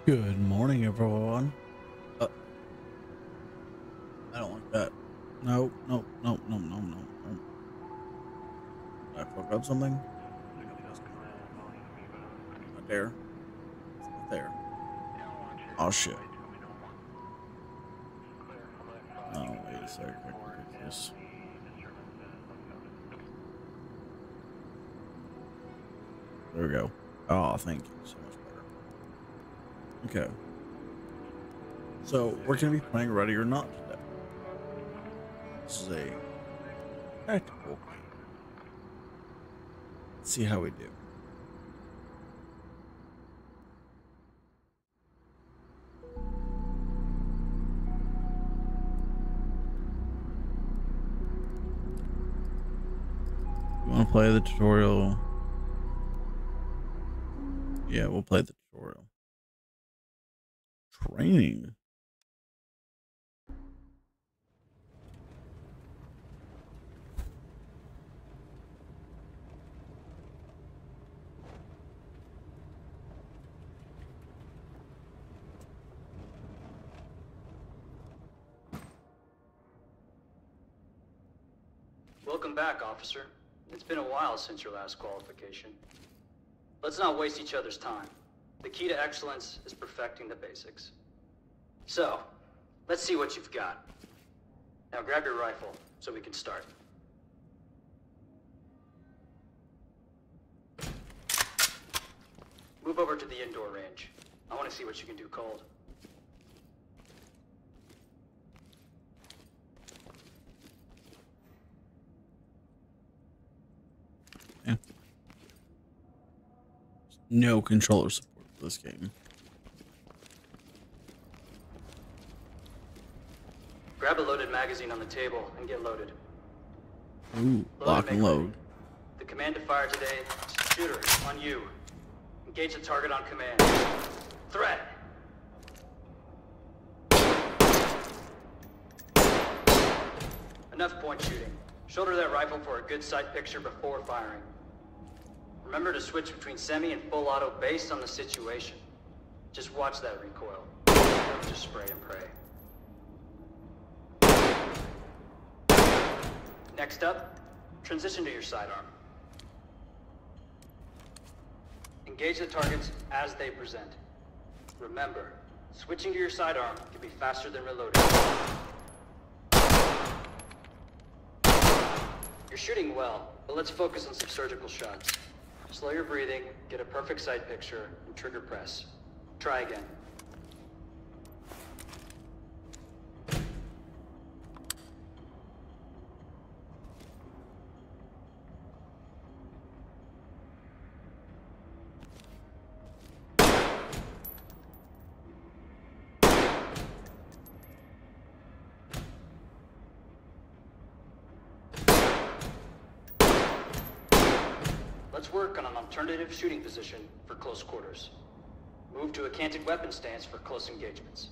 Good morning, everyone. Uh, I don't like that. No, no, no, no, no, no, no. Did I fuck up something? Not there. It's not there. Oh shit. Oh, wait a sec. I can fix this. There we go. Oh, thank you. So much better. Okay. So we're gonna be playing Ready or Not today. This is a tactical game. Let's see how we do. You want to play the tutorial? Yeah, we'll play the tutorial. Training. Welcome back, officer. It's been a while since your last qualification. Let's not waste each other's time. The key to excellence is perfecting the basics. So, let's see what you've got. Now grab your rifle so we can start. Move over to the indoor range. I want to see what you can do cold. Yeah. No controller support for this game. Grab a loaded magazine on the table and get loaded. Ooh, lock and load. The command to fire today is shooter on you. Engage the target on command. Threat! Enough point shooting. Shoulder that rifle for a good sight picture before firing. Remember to switch between semi and full auto based on the situation. Just watch that recoil. Don't just spray and pray. Next up, transition to your sidearm. Engage the targets as they present. Remember, switching to your sidearm can be faster than reloading. You're shooting well, but let's focus on some surgical shots. Slow your breathing, get a perfect sight picture, and trigger press. Try again. Let's work on an alternative shooting position for close quarters. Move to a canted weapon stance for close engagements.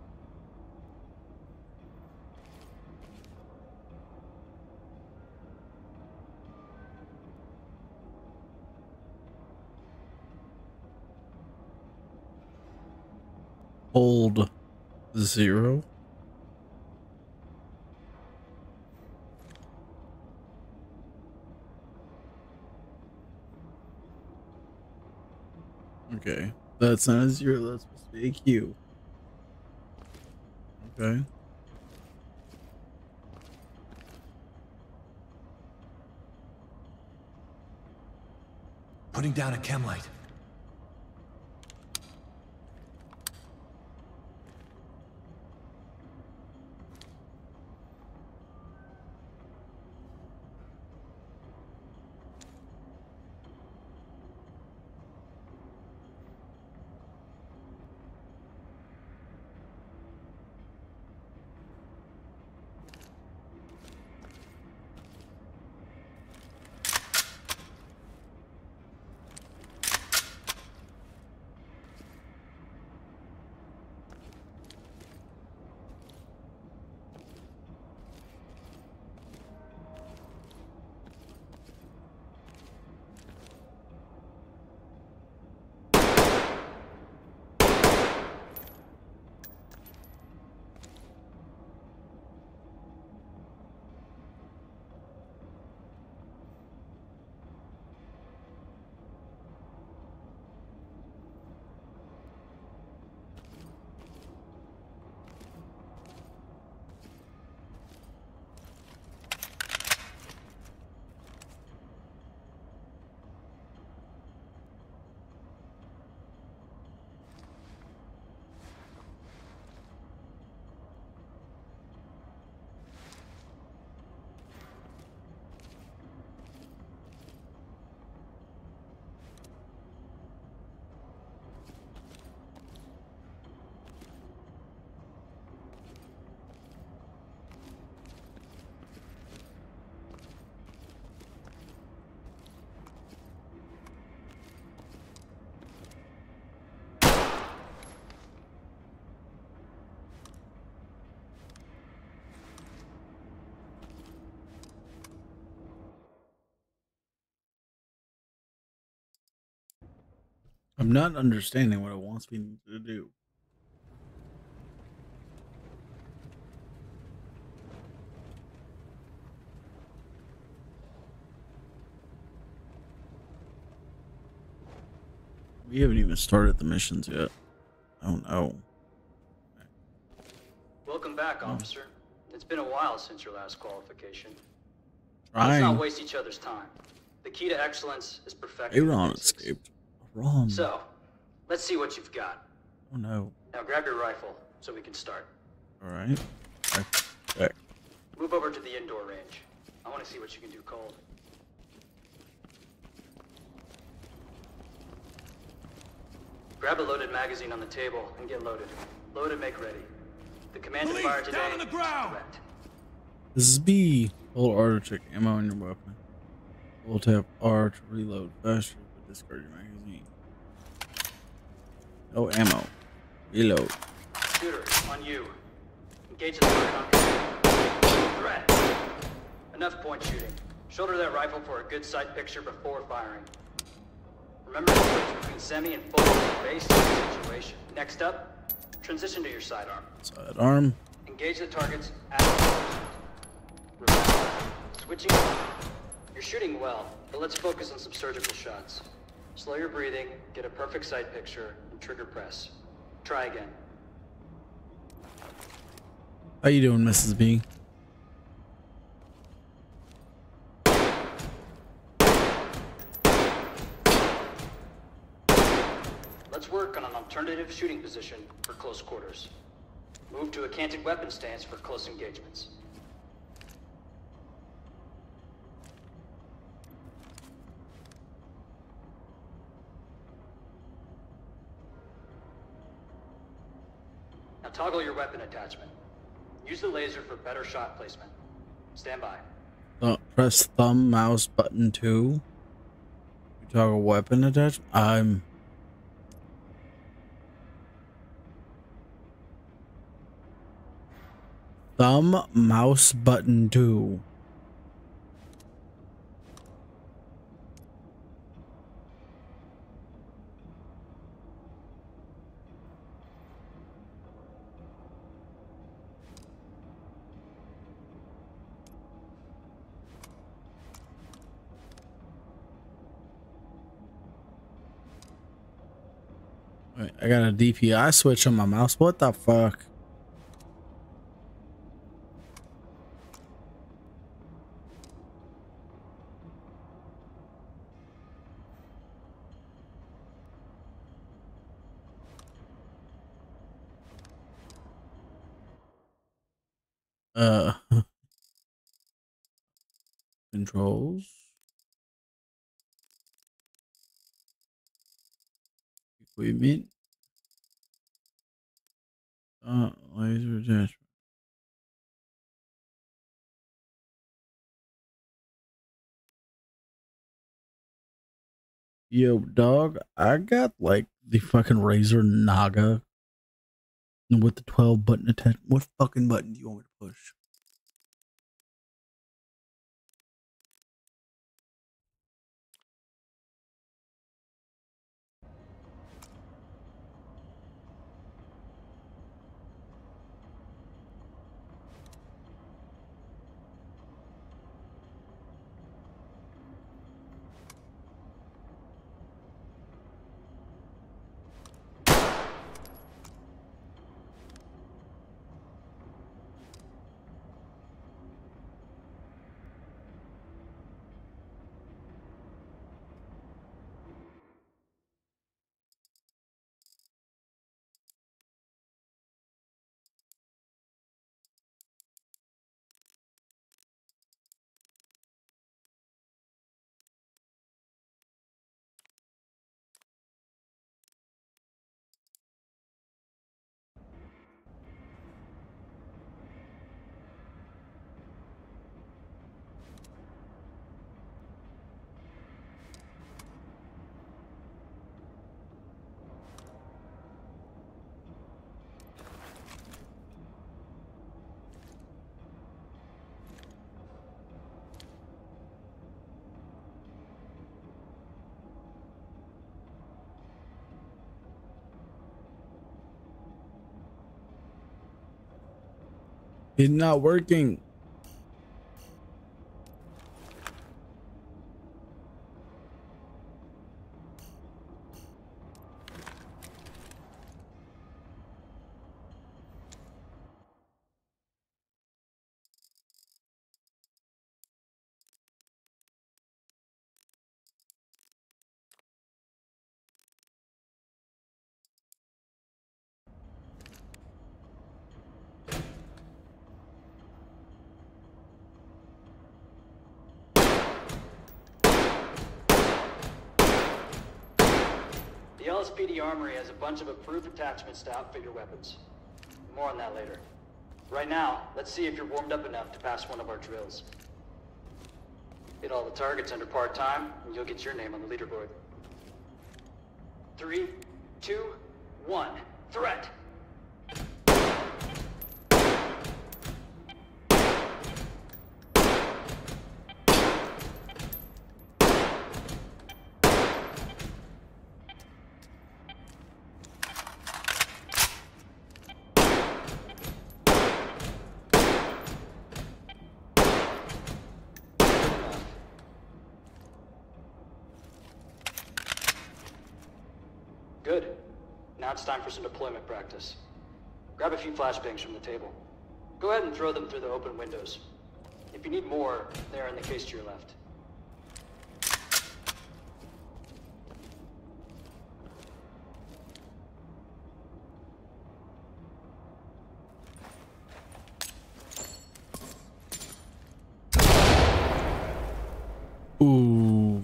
Hold 0. Okay. That's not a 0, that's supposed to be a Q. Okay. Putting down a chem light. I'm not understanding what it wants me to do. We haven't even started the missions yet. Oh no. Welcome back, officer. It's been a while since your last qualification. Trying. Let's not waste each other's time. The key to excellence is perfecting the Aaron basics. escaped. Ron. So, let's see what you've got. Oh no. Now grab your rifle so we can start. Alright. Okay. Move over to the indoor range. I want to see what you can do cold. Grab a loaded magazine on the table and get loaded. Load and make ready. The command to fire today down on the ground. is correct. This is B. Hold R to check ammo on your weapon. Hold tap R to reload faster, but discard your magazine. No ammo. Reload. Shooter, on you. Engage the target on command. Threat. Enough point shooting. Shoulder that rifle for a good sight picture before firing. Remember the switch between semi and full base situation. Next up, transition to your sidearm. Sidearm. Engage the targets at Remember, switching. You're shooting well, but let's focus on some surgical shots. Slow your breathing, get a perfect sight picture, and trigger press. Try again. How you doing, Mrs. B? Let's work on an alternative shooting position for close quarters. Move to a canted weapon stance for close engagements. Now toggle your weapon attachment. Use the laser for better shot placement. Stand by. Press thumb, mouse, button 2. You toggle weapon attachment. Thumb, mouse, button 2. Wait, I got a DPI switch on my mouse. What the fuck? Controls. Equipment. Laser attachment. Yo, dog, I got like the fucking Razer Naga with the 12 button attachment. What fucking button do you want me to push? It's not working. The LSPD Armory has a bunch of approved attachments to outfit your weapons. More on that later. Right now, let's see if you're warmed up enough to pass one of our drills. Hit all the targets under part-time, and you'll get your name on the leaderboard. 3, 2, 1, threat! Good. Now it's time for some deployment practice. Grab a few flashbangs from the table. Go ahead and throw them through the open windows. If you need more, they're in the case to your left. Ooh.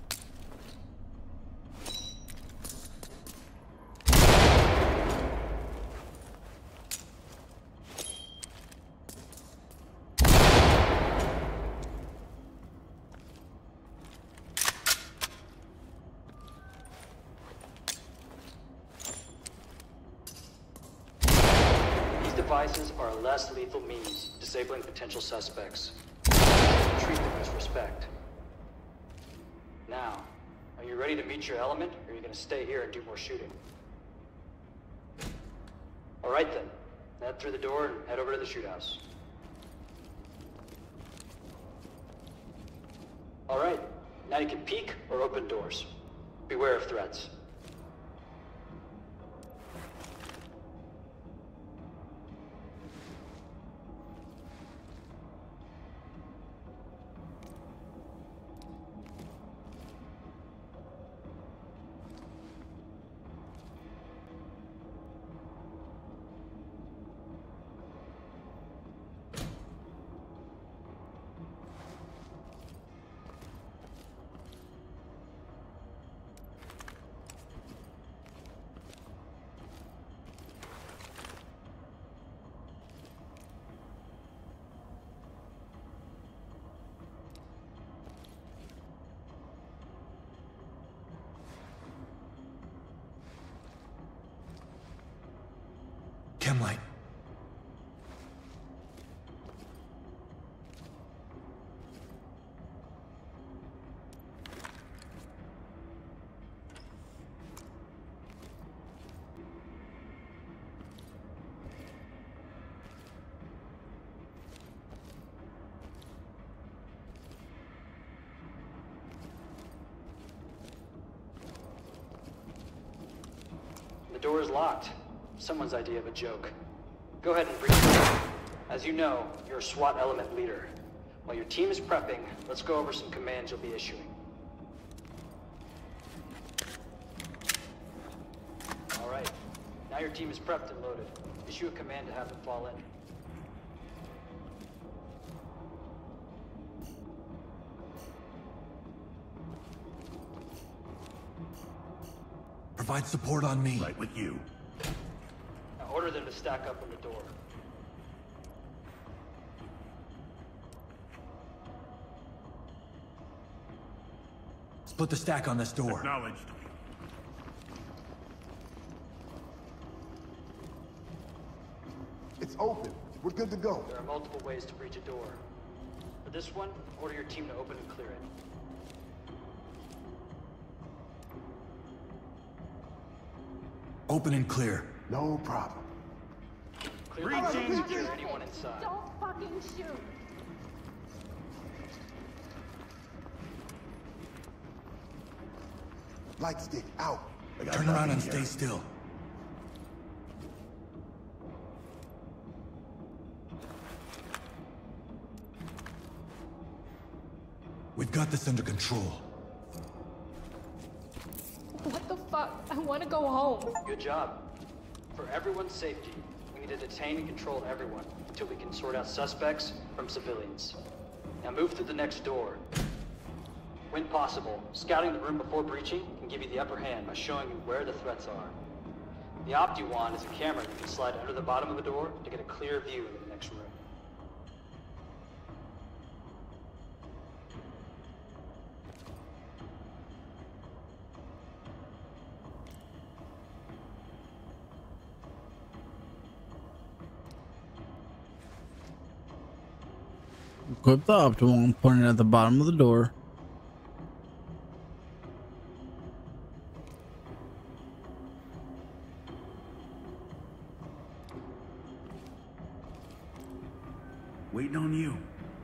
Devices are a less lethal means of disabling potential suspects. Treat them with respect. Now, are you ready to meet your element, or are you going to stay here and do more shooting? All right then. Head through the door and head over to the shoot house. All right. Now you can peek or open doors. Beware of threats. Chemlight. The door is locked. Someone's idea of a joke. Go ahead and breach it. As you know, you're a SWAT element leader. While your team is prepping, let's go over some commands you'll be issuing. All right. Now your team is prepped and loaded. Issue a command to have them fall in. Provide support on me. Right with you. Now order them to stack up on the door. Split the stack on this door. Acknowledged. It's open. We're good to go. There are multiple ways to breach a door. For this one, order your team to open and clear it. Open and clear. No problem. Clear the room and secure anyone inside. Don't fucking shoot. Light stick out. Turn around and stay still. We've got this under control. What the fuck? I want to go home. Good job. For everyone's safety, we need to detain and control everyone until we can sort out suspects from civilians. Now move through the next door. When possible, scouting the room before breaching can give you the upper hand by showing you where the threats are. The OptiWand is a camera that can slide under the bottom of a door to get a clear view into the next room. Equip the OptiWand pointing at the bottom of the door. Waiting on you.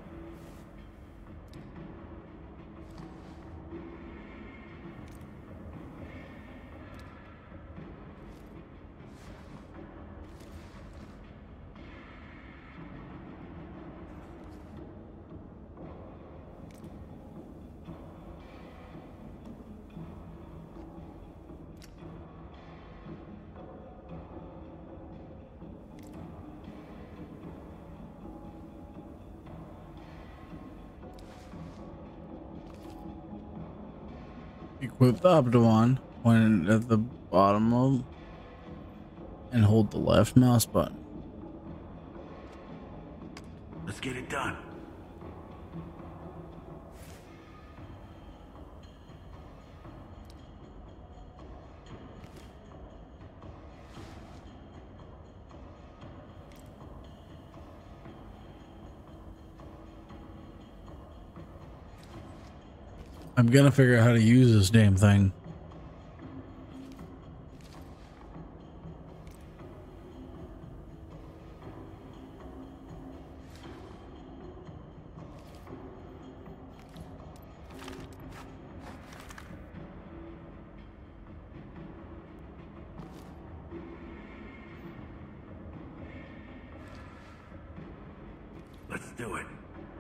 Equip the OptiWand pointing at the bottom of and hold the left mouse button. Let's get it done. I'm gonna figure out how to use this damn thing. Let's do it.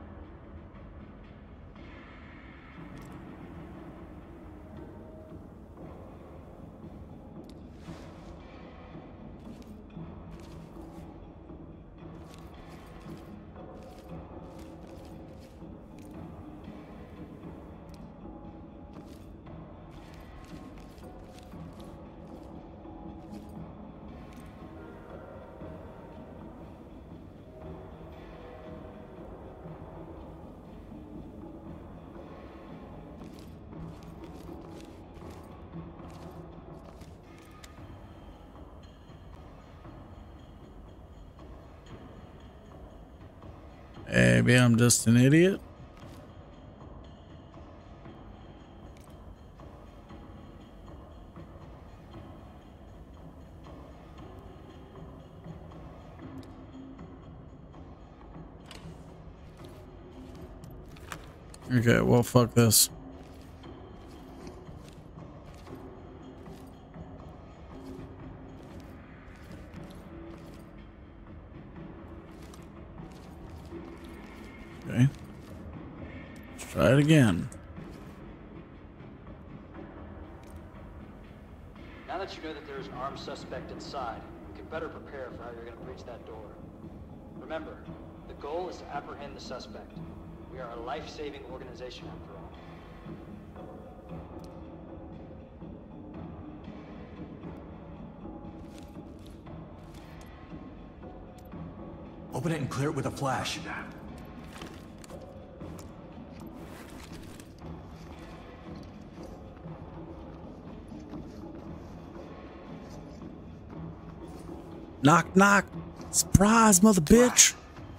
Maybe I'm just an idiot. Okay, well, fuck this. Okay. Let's try it again. Now that you know that there is an armed suspect inside, you can better prepare for how you're going to breach that door. Remember, the goal is to apprehend the suspect. We are a life-saving organization after all. Open it and clear it with a flash. Knock, knock. Surprise, mother bitch.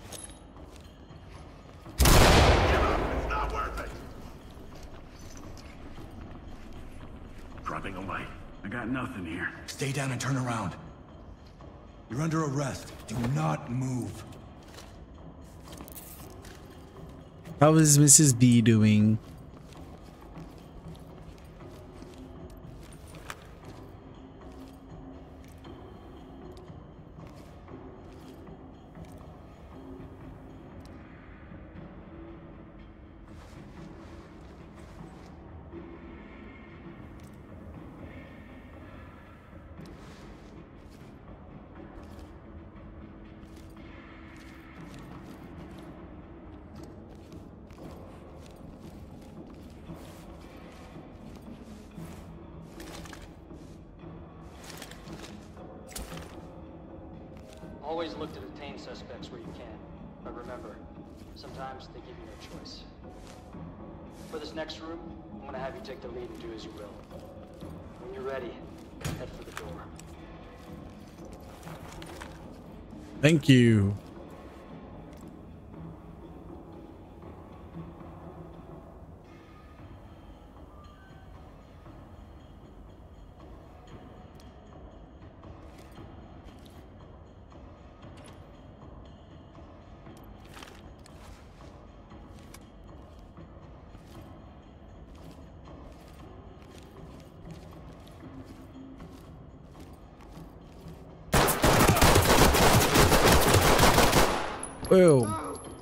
It's not worth it. Dropping a light. I got nothing here. Stay down and turn around. You're under arrest. Do not move. How is Mrs. B doing? Always look to detain suspects where you can. But remember, sometimes they give you no choice. For this next room, I'm gonna have you take the lead and do as you will. When you're ready, head for the door. Thank you. Boom.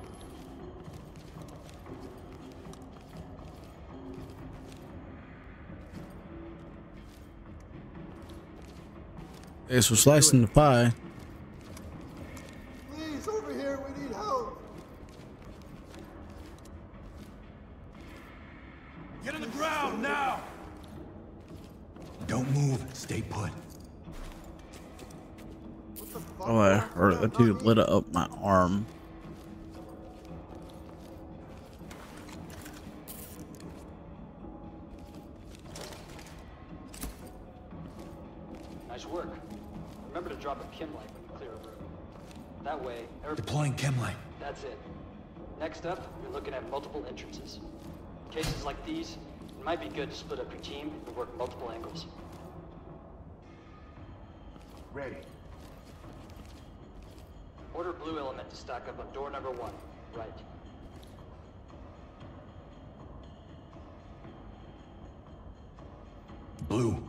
This was slicing the pie. Please, over here, we need help. Get on the ground now! Don't move. Stay put. What the fuck? Oh, I heard that dude lit up my arm. Nice work. Remember to drop a chem light when you clear a room. That way, everybody... Deploying chemlight. That's it. Next up, you're looking at multiple entrances. In cases like these, it might be good to split up your team and work multiple angles. Ready. Order blue element to stack up on door number 1, right. Blue.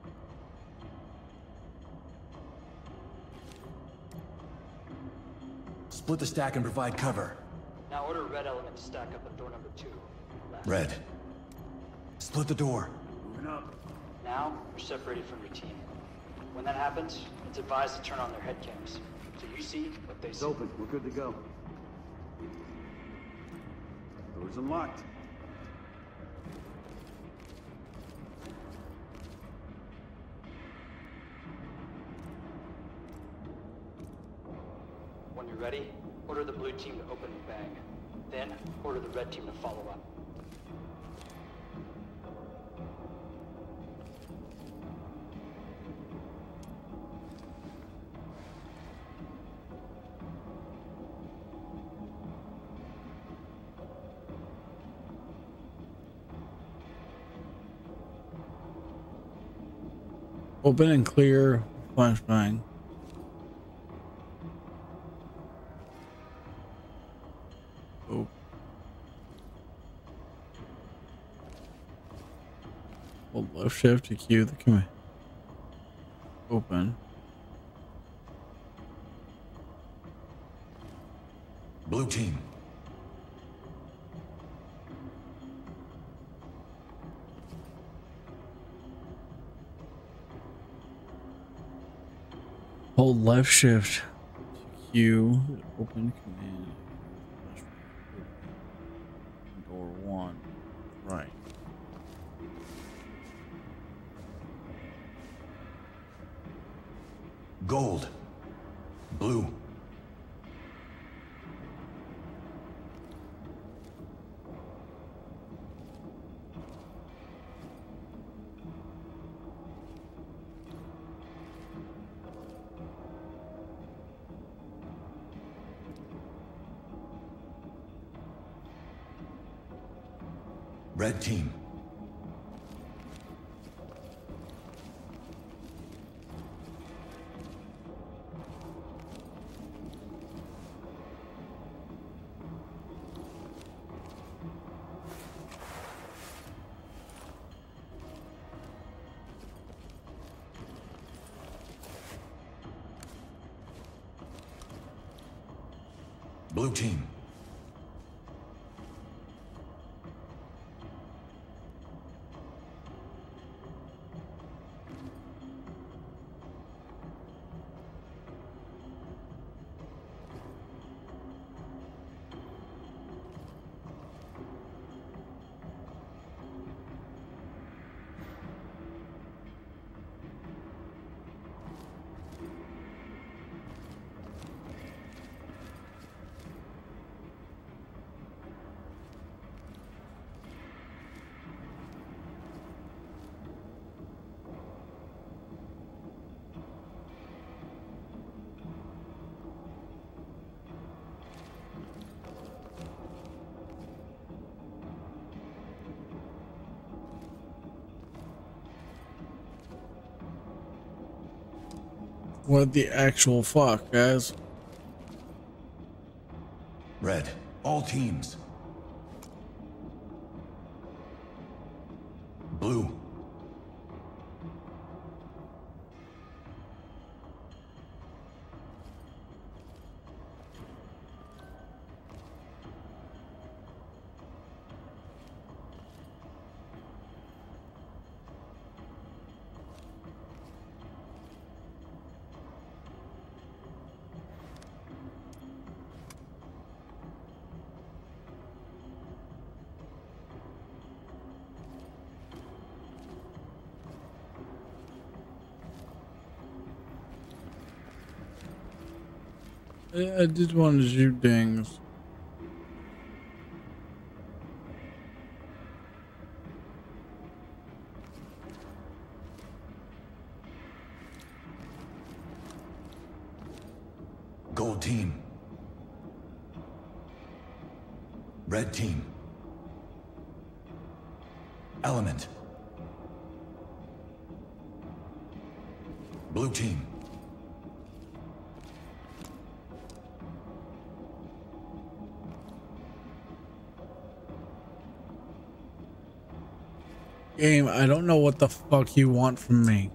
Split the stack and provide cover. Now order red element to stack up on door number 2, left. Red. Split the door. Moving up. Now, you're separated from your team. When that happens, it's advised to turn on their head cams. So you see what they It's see. open. We're good to go. Doors unlocked. When you're ready, order the blue team to open and bang. Then, order the red team to follow up. Open and clear. Flashbang. Oh. Hold left shift to cue the command. Open. Blue team. Hold left shift to cue open command. Door 1. Right. Gold. Blue. Red team. Blue team. What the actual fuck, guys? Red, all teams. Blue. I did want to shoot things. Gold team. Red team. Element. Blue team. Game, I don't know what the fuck you want from me.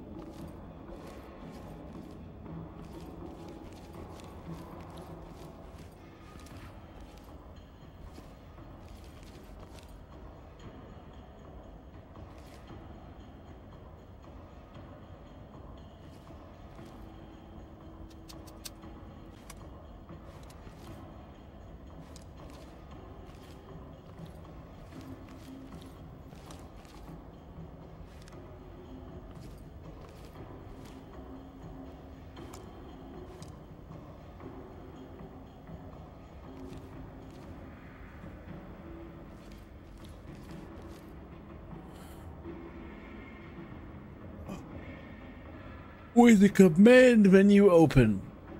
With the command menu open.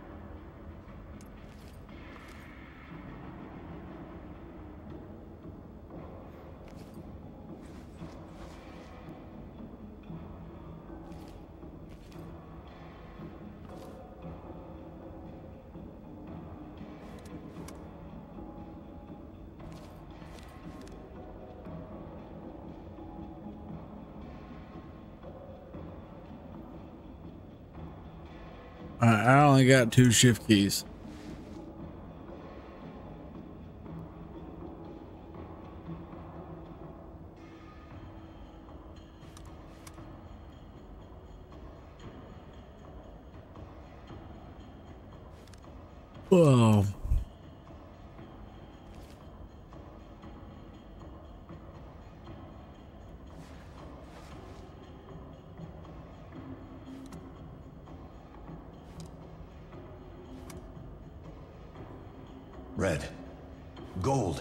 I only got 2 shift keys. Whoa. Red. Gold.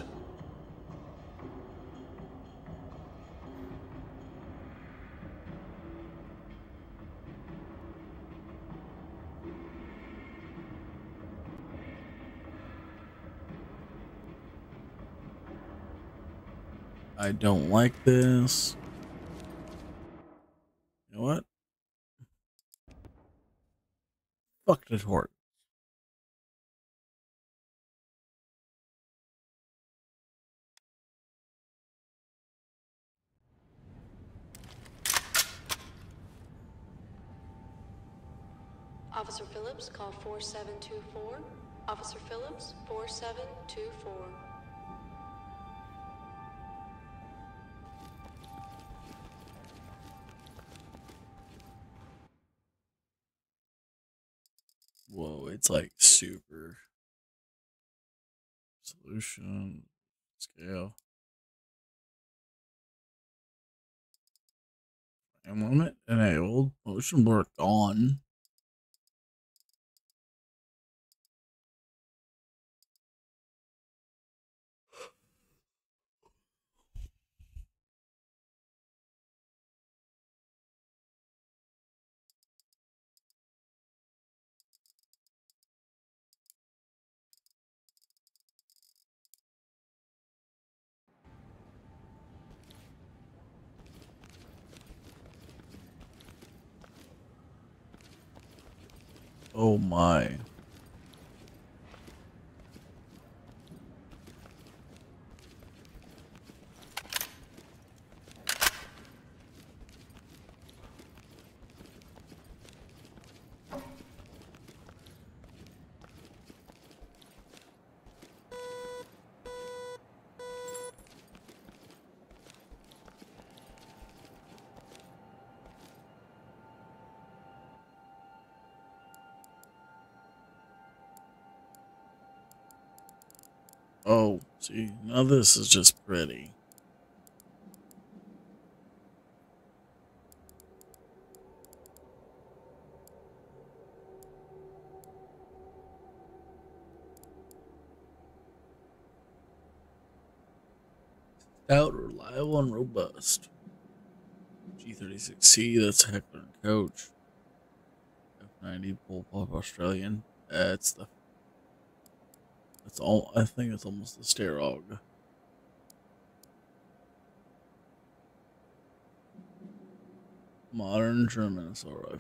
I don't like this. You know what? Fuck the torch. Officer Phillips, call 4724. Officer Phillips, 4724. Whoa, it's like super solution scale. Frame limit enabled. Motion blur on. Oh my. Oh, see, now this is just pretty. Stout, reliable, and robust. G36C, that's Heckler and Coach. F90 Bullpup Australian. That's all. I think it's almost the Starog. Modern German assault rifle.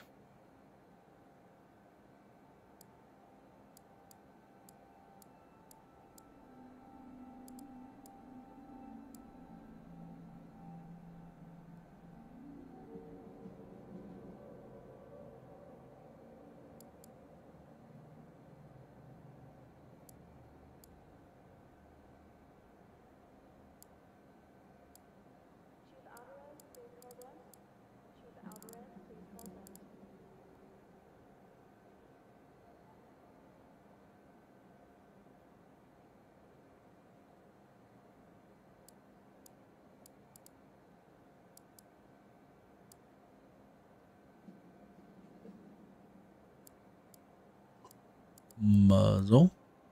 Muzzle.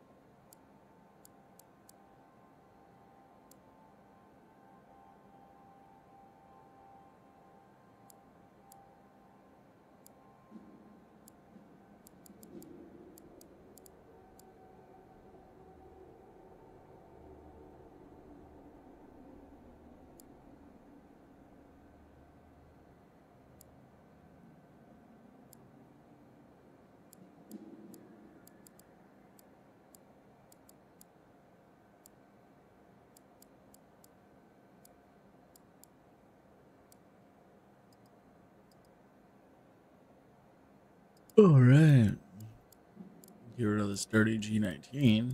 All right. Get rid of this dirty G19.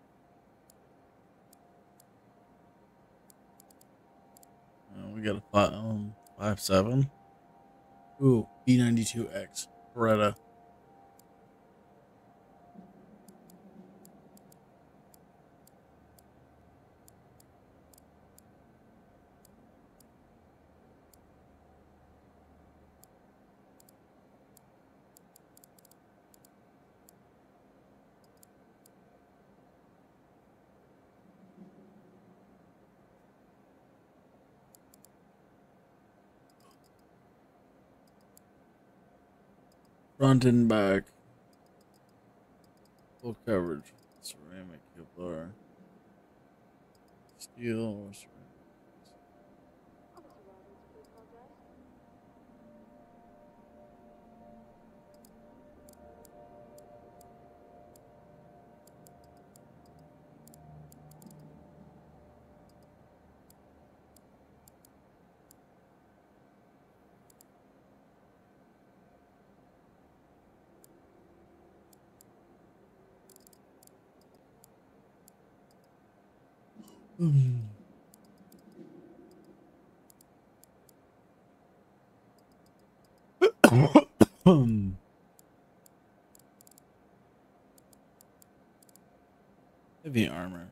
We got a 5.7. Ooh, B92X. Beretta. Front and back. Full coverage. Ceramic Kevlar. Steel or ceramic. Heavy armor.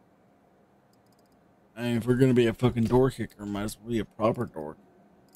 I mean, if we're gonna be a fucking door kicker, might as well be a proper door kicker.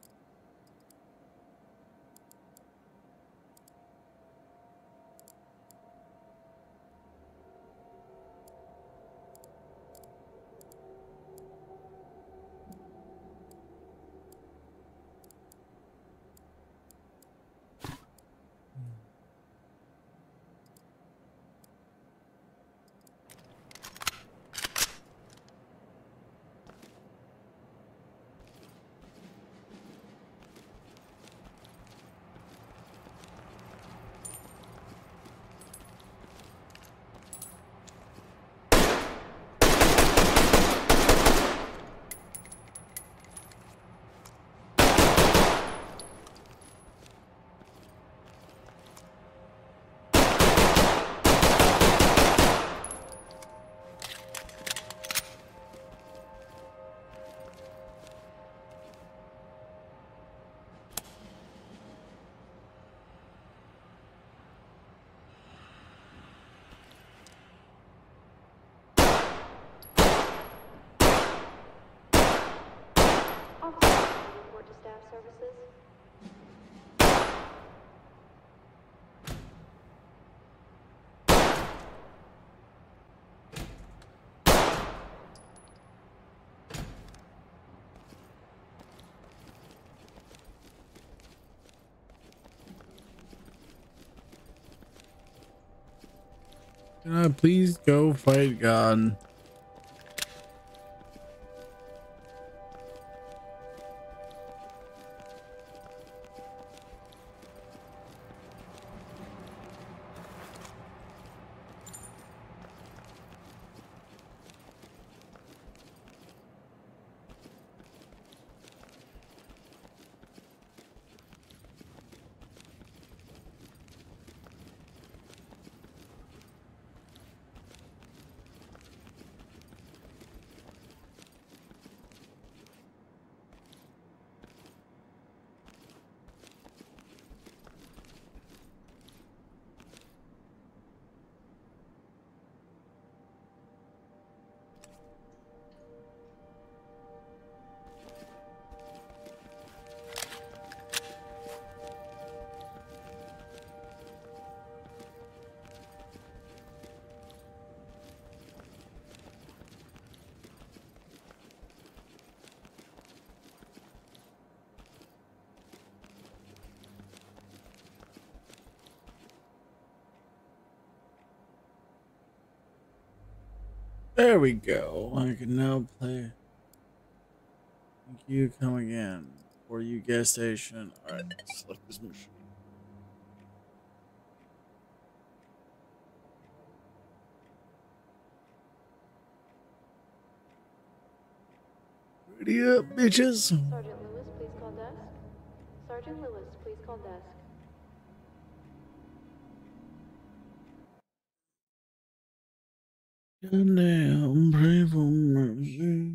Report to staff services. Can I please go fight God? There we go. I can now play. Thank you. Come again. For you, gas station. Alright, select this machine. Ready up, bitches. Sergeant Lewis, please call desk. Sergeant Lewis, please call desk. Goddamn, pray for mercy.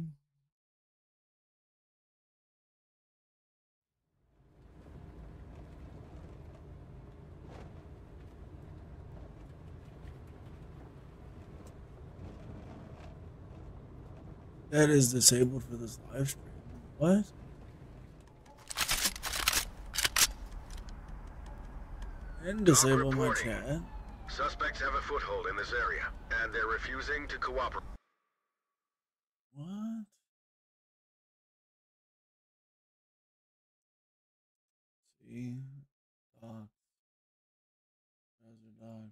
That is disabled for this live stream. What? And disable my chat. Suspects have a foothold in this area, and they're refusing to cooperate. What? See? Docs. Browser docs.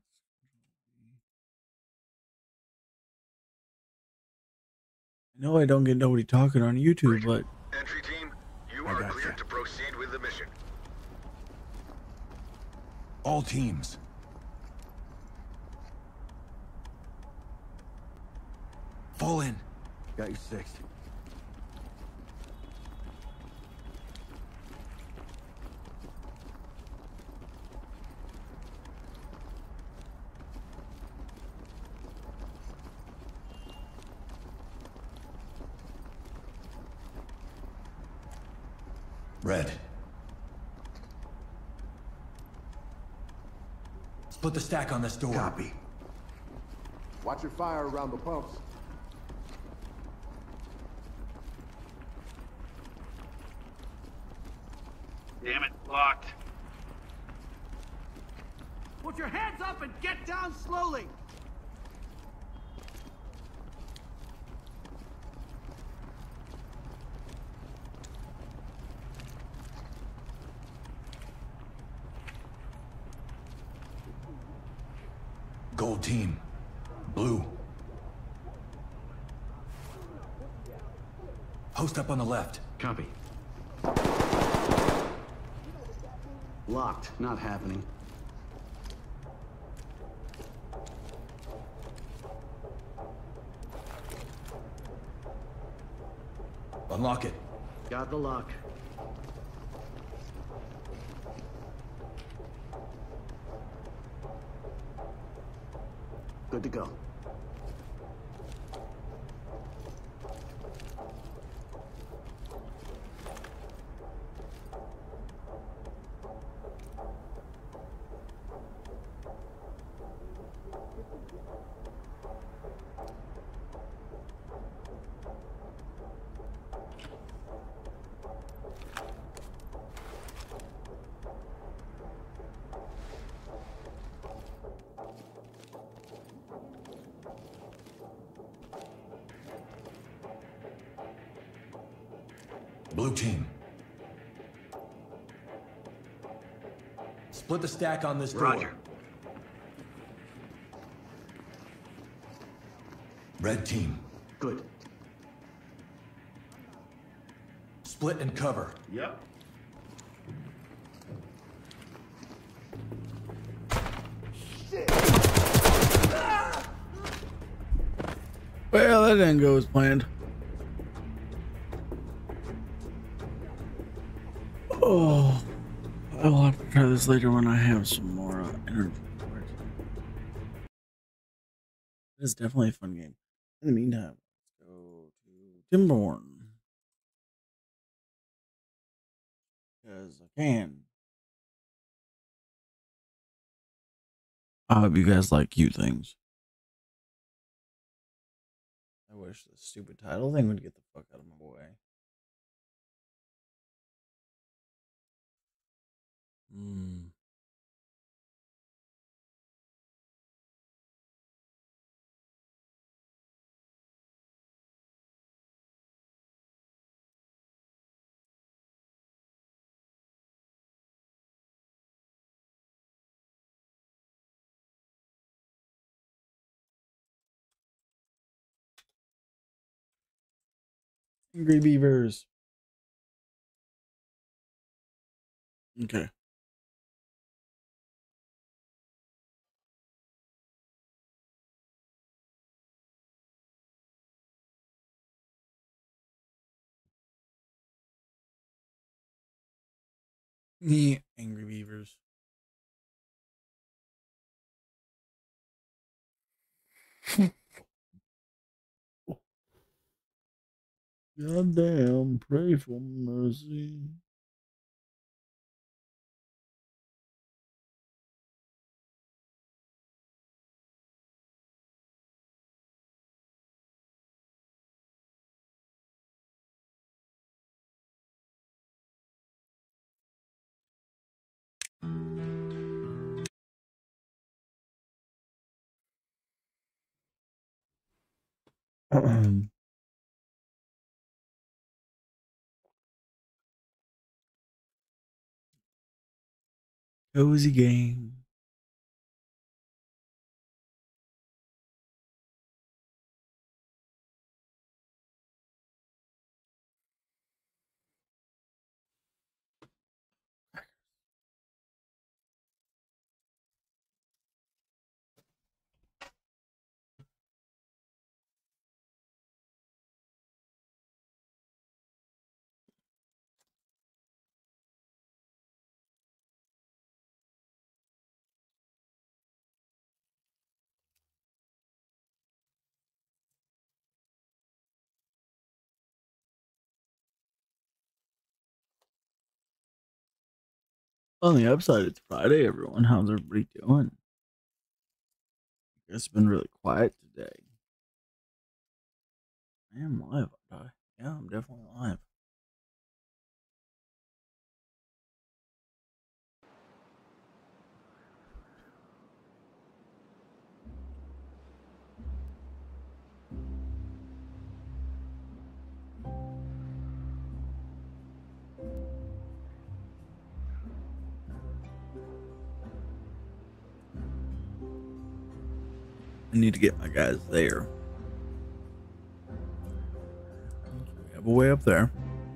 I know I don't get nobody talking on YouTube, but Entry team, you are cleared to proceed with the mission. All teams. Fall in. Got you 6. Red. Split the stack on this door. Copy. Watch your fire around the pumps. Damn it, locked. Put your hands up and get down slowly! Gold team. Blue. Post up on the left. Copy. Locked, not happening. Unlock it. Got the lock. Good to go. Blue team. Split the stack on this door. Roger. Red team. Good. Split and cover. Yep. Well, that didn't go as planned. Oh, I'll have to try this later when I have some more energy. It's definitely a fun game. In the meantime, let's go to Timberhorn. Because I can. I hope you guys like cute things. I wish the stupid title thing would get the fuck out of my way. Angry Beavers. Okay. Yeah, Angry Beavers. Goddamn, pray for mercy. Cozy game. On the upside, it's Friday, everyone. How's everybody doing? It's been really quiet today. I am live, aren't I? Yeah, I'm definitely live. I need to get my guys there. We have a way up there.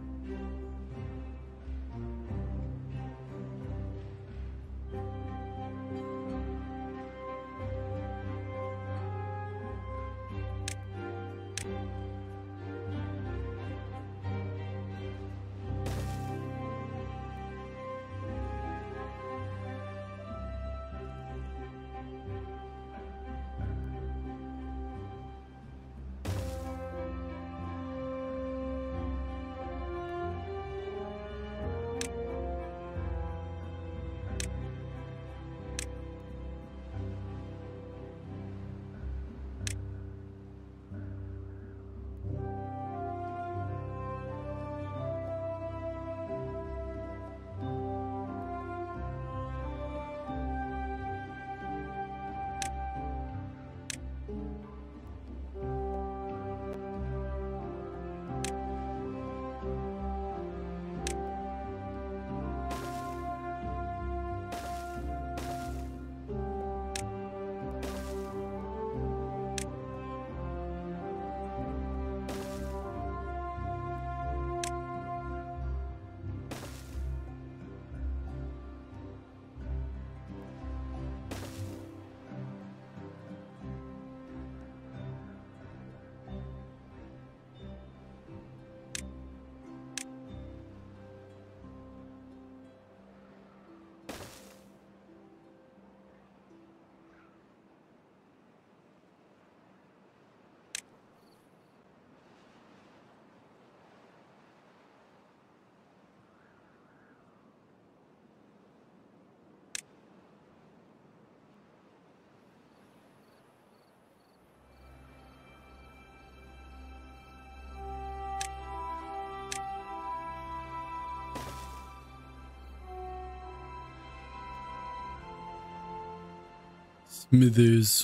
Smithers.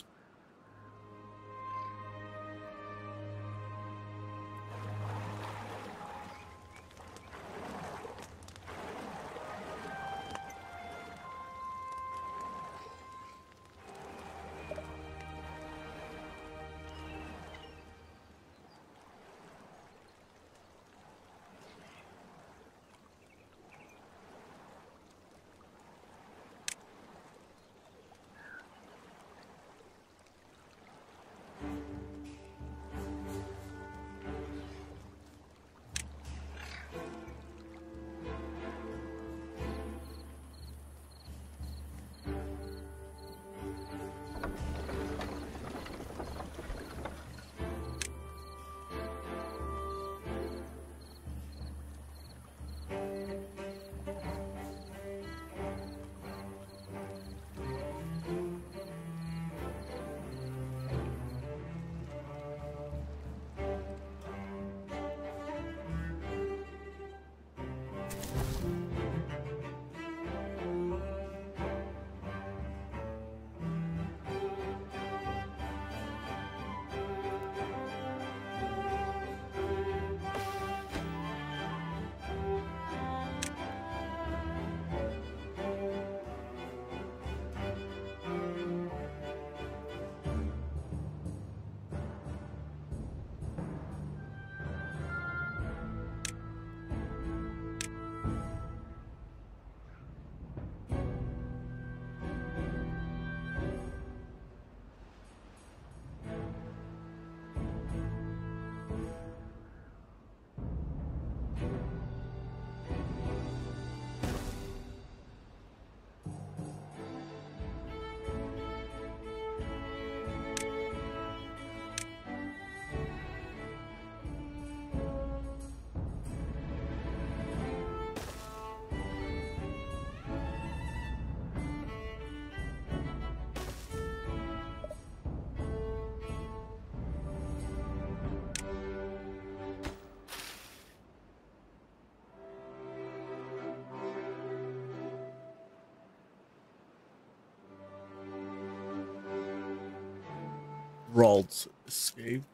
Ralts escaped.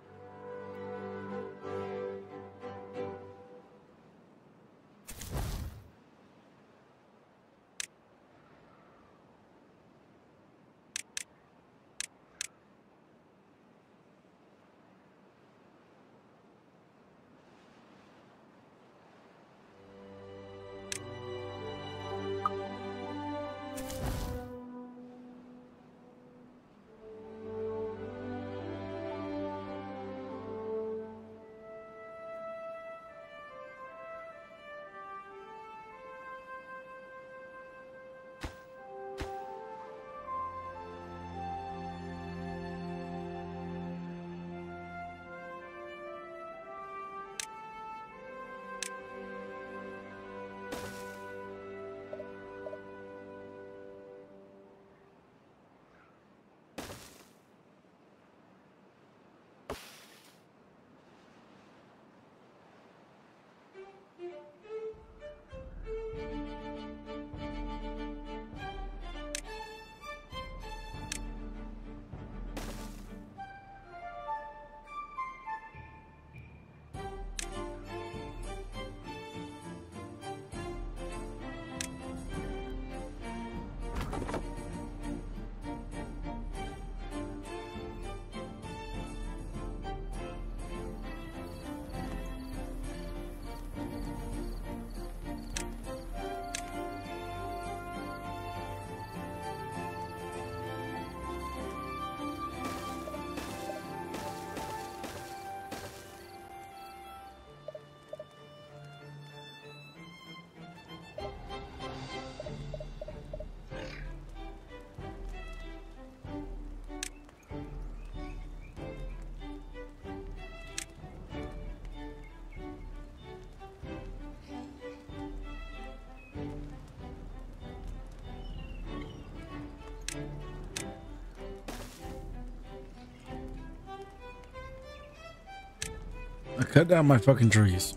I cut down my fucking trees.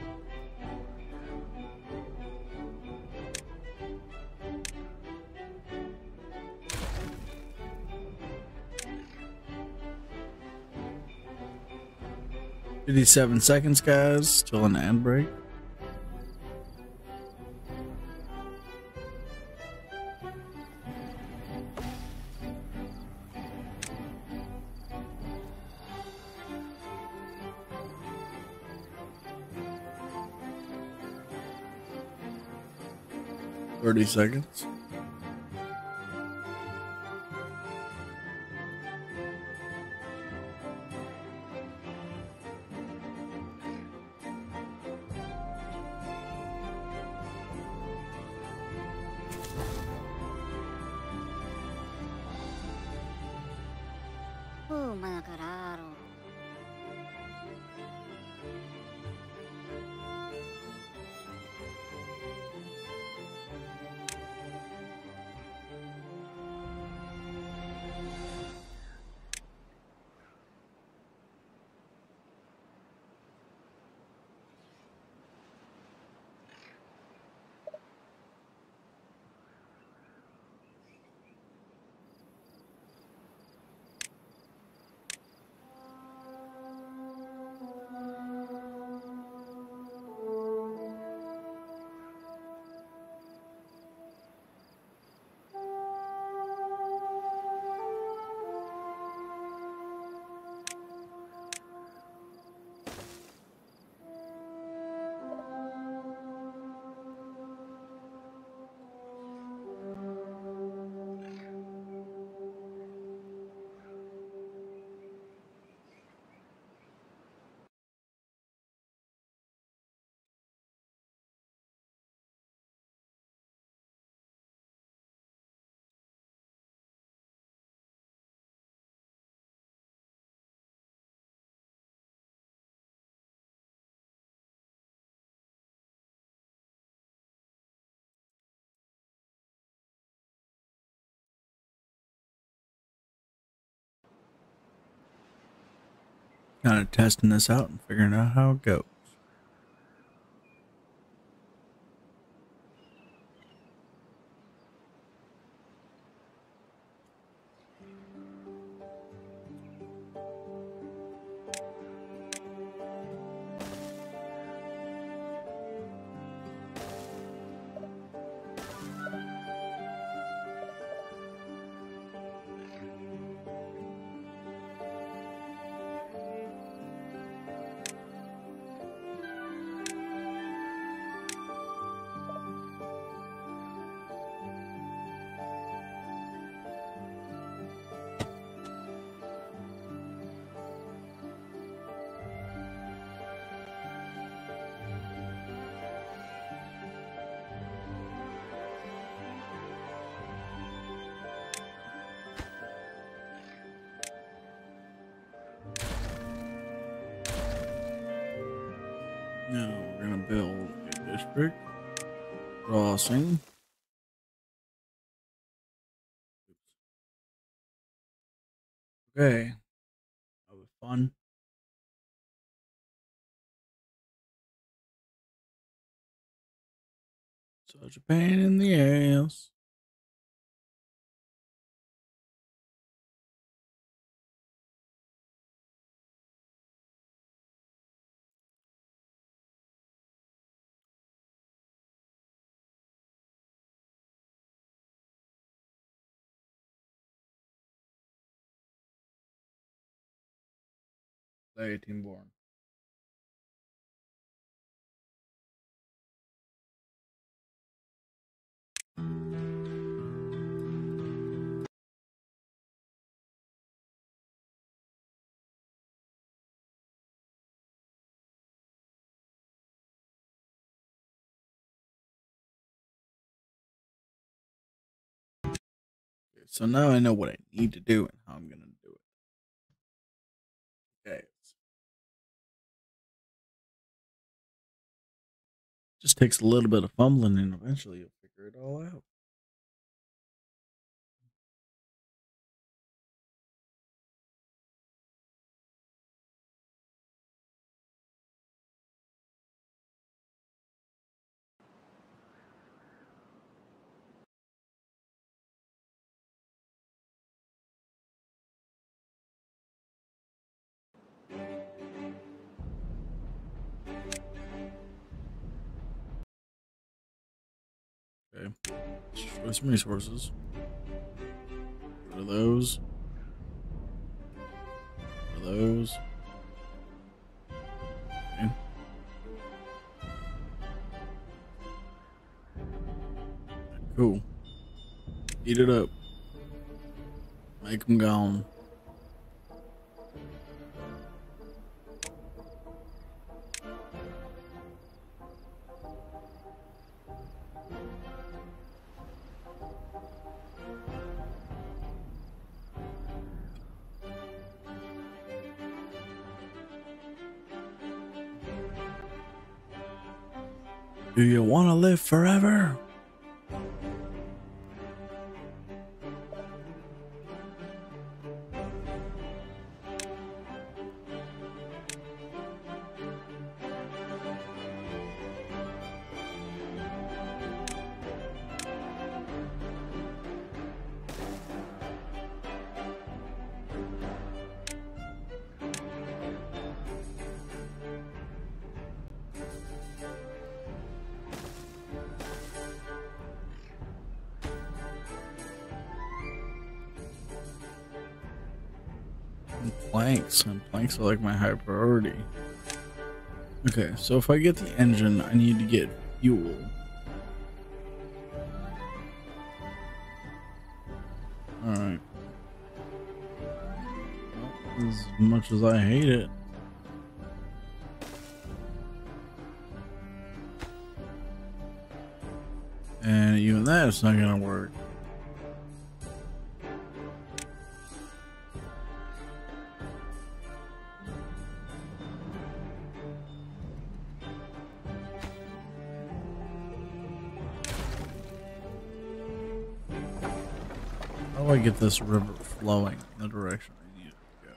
"57 seconds, guys, till an ad break." "30 seconds." Mga kararo. Kind of testing this out and figuring out how it goes. Now we're gonna build a district crossing. Okay, that was fun. Such a pain in the ass. Play team born. So now I know what I need to do and how I'm gonna do it. Okay. Just takes a little bit of fumbling and eventually you'll figure it all out. Okay. Destroy some resources. Get rid of those. Get rid of those. Okay. Cool. Eat it up. Make them gone. Do you want to live forever? And planks are like my high priority. Okay, so if I get the engine, I need to get fuel. Alright. Well, as much as I hate it. And even that's not gonna work. How do I get this river flowing in the direction I need it to go?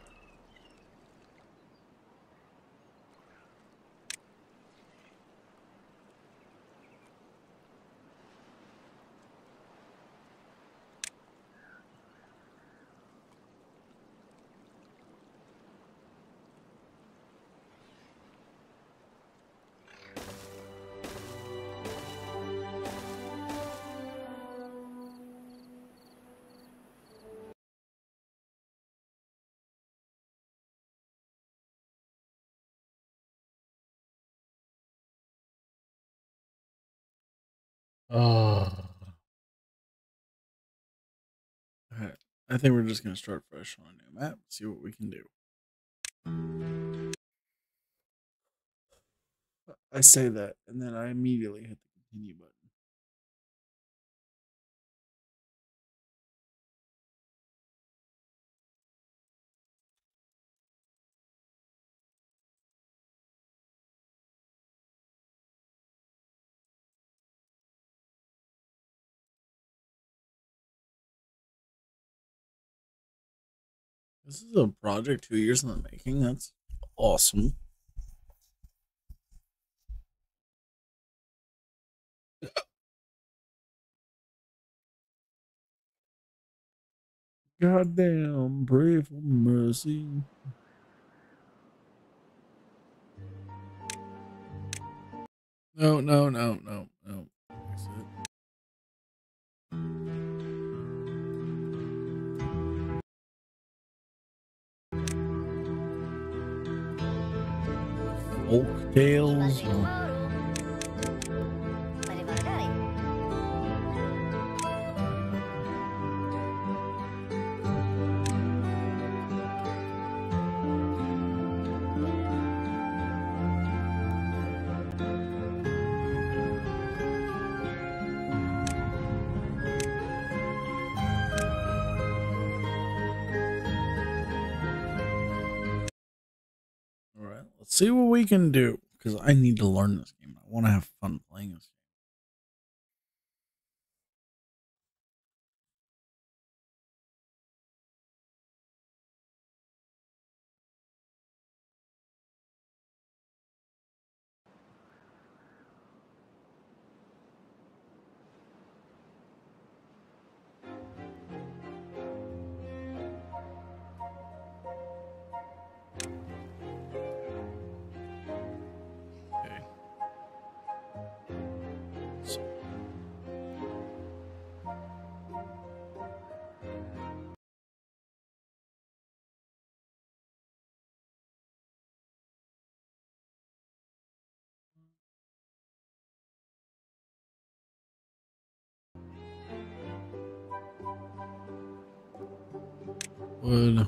Oh. Okay. I think we're just gonna start fresh on a new map, see what we can do. I say that, and then I immediately hit the continue button. This is a project 2 years in the making. That's awesome. Goddamn, pray for mercy. No, no, no, no, no. Fix it. Folk tales. All right, let's see what we can do because I need to learn this game. I want to have fun playing this game. Okay. So. Wood.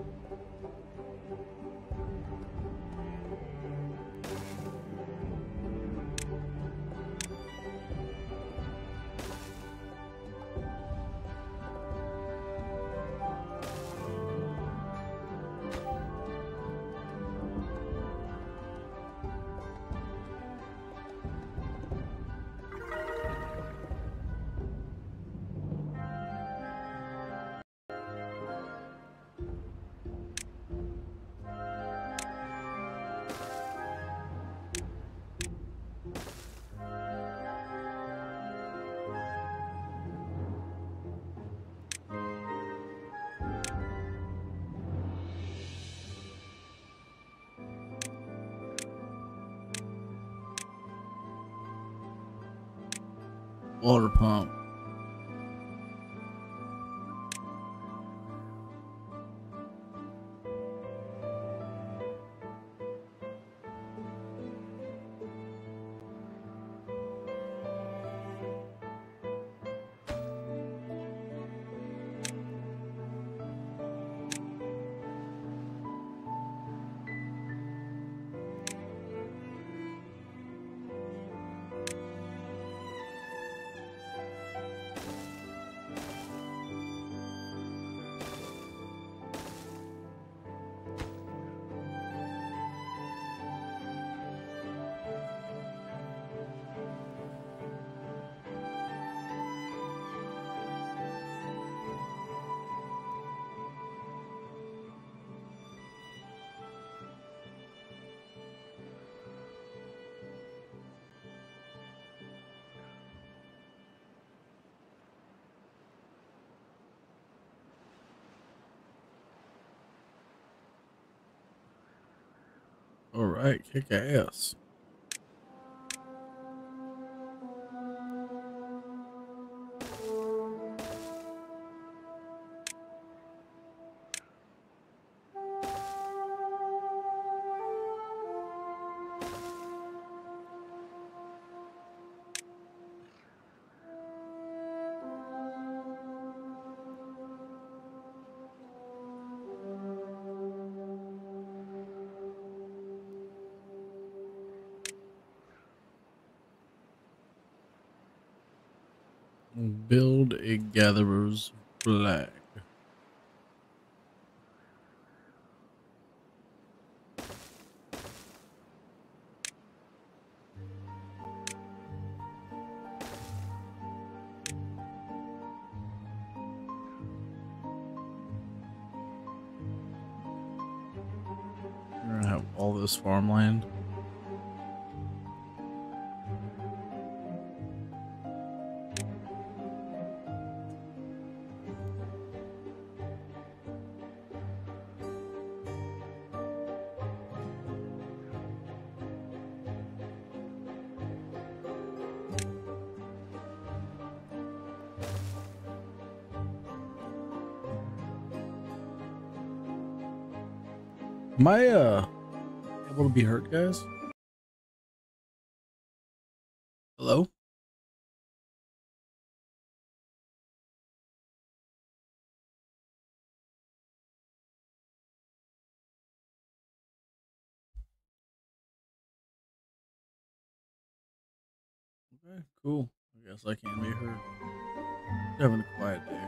Water pump. All right, kick ass. Build a gatherer's flag. all this farmland. Am I able to be hurt, guys? Hello? Okay, cool. I guess I can be hurt. Having a quiet day.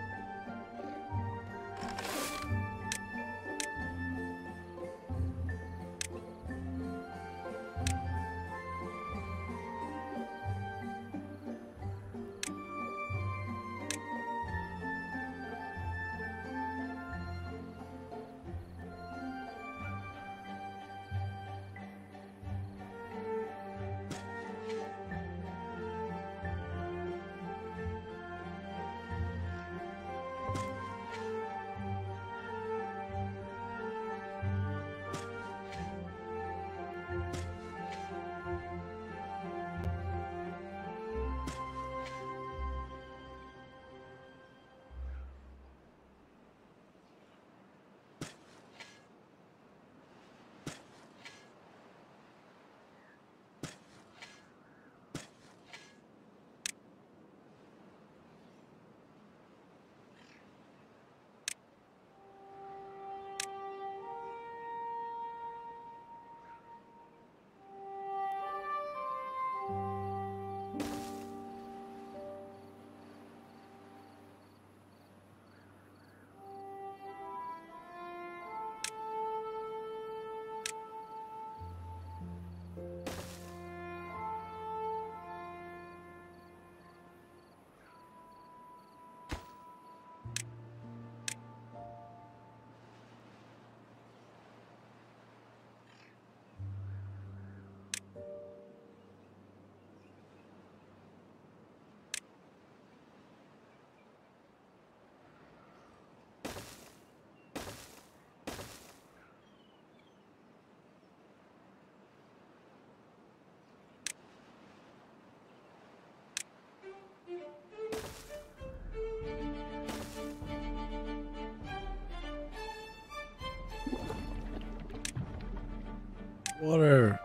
Water.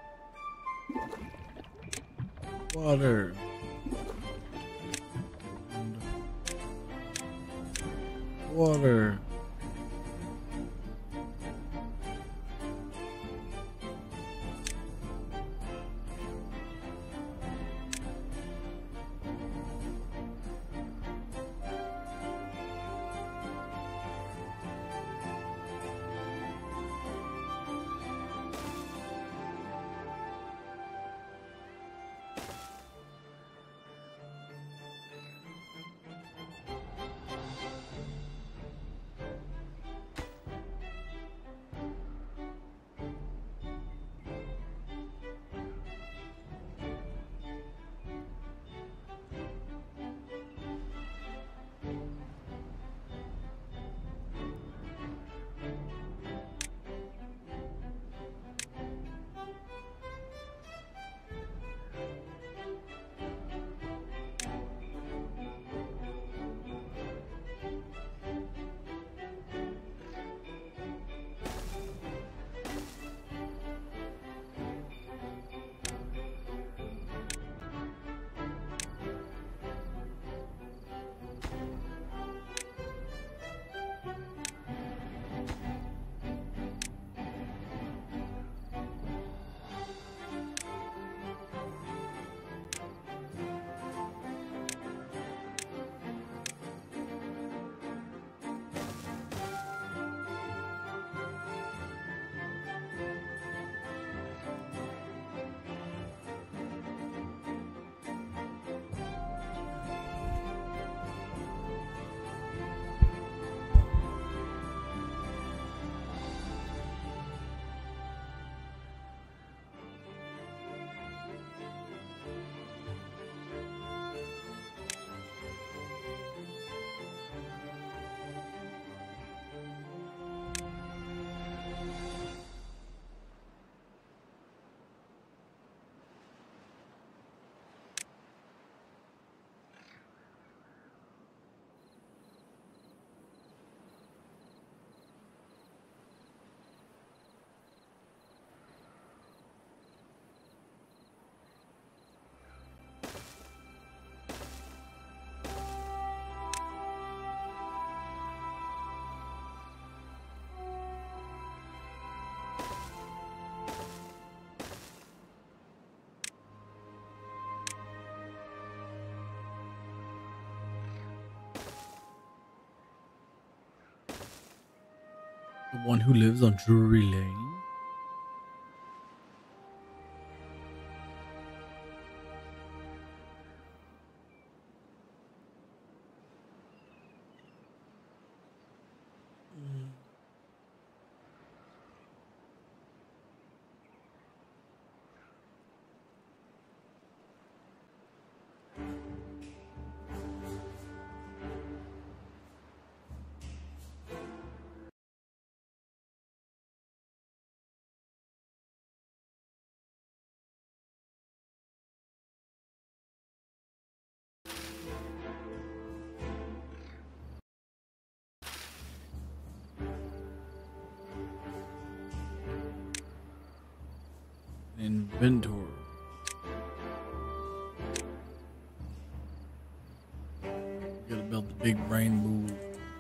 Water. Water. The one who lives on Drury Lane. Inventor. Gotta build the big brain move.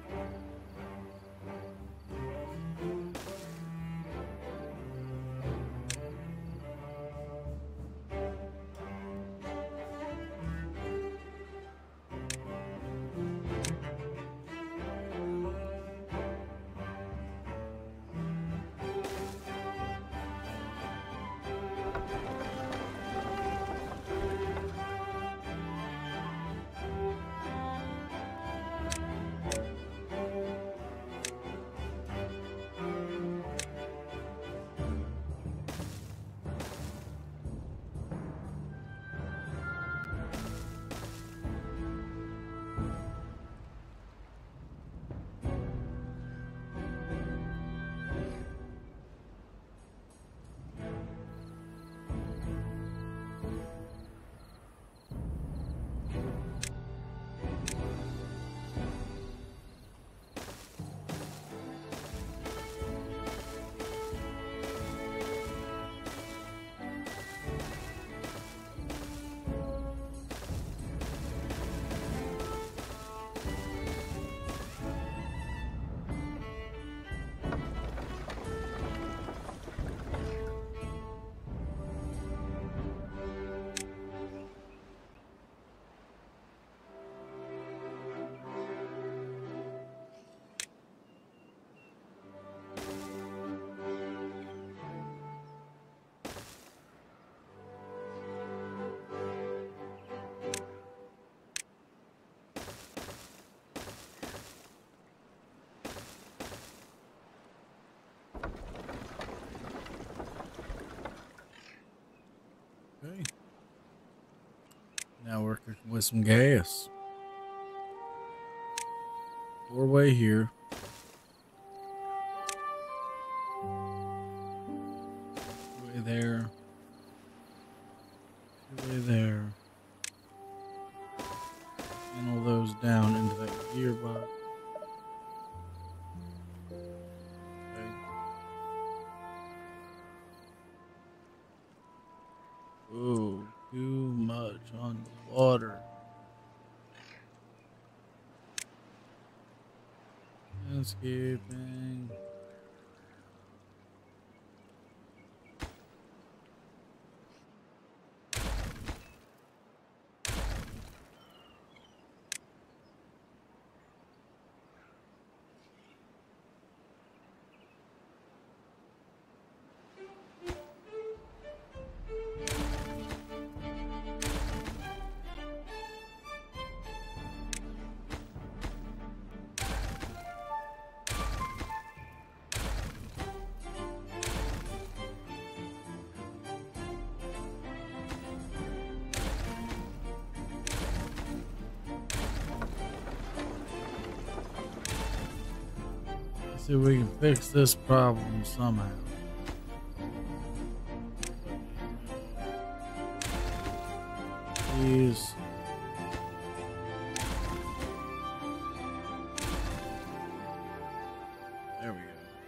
Okay. Now we're cooking with some gas. 4-way here. 2-way there. 2-way there. And all those down into that gearbox. Ooh, too much on the water. Landscaping. See if we can fix this problem somehow. Please. There we go.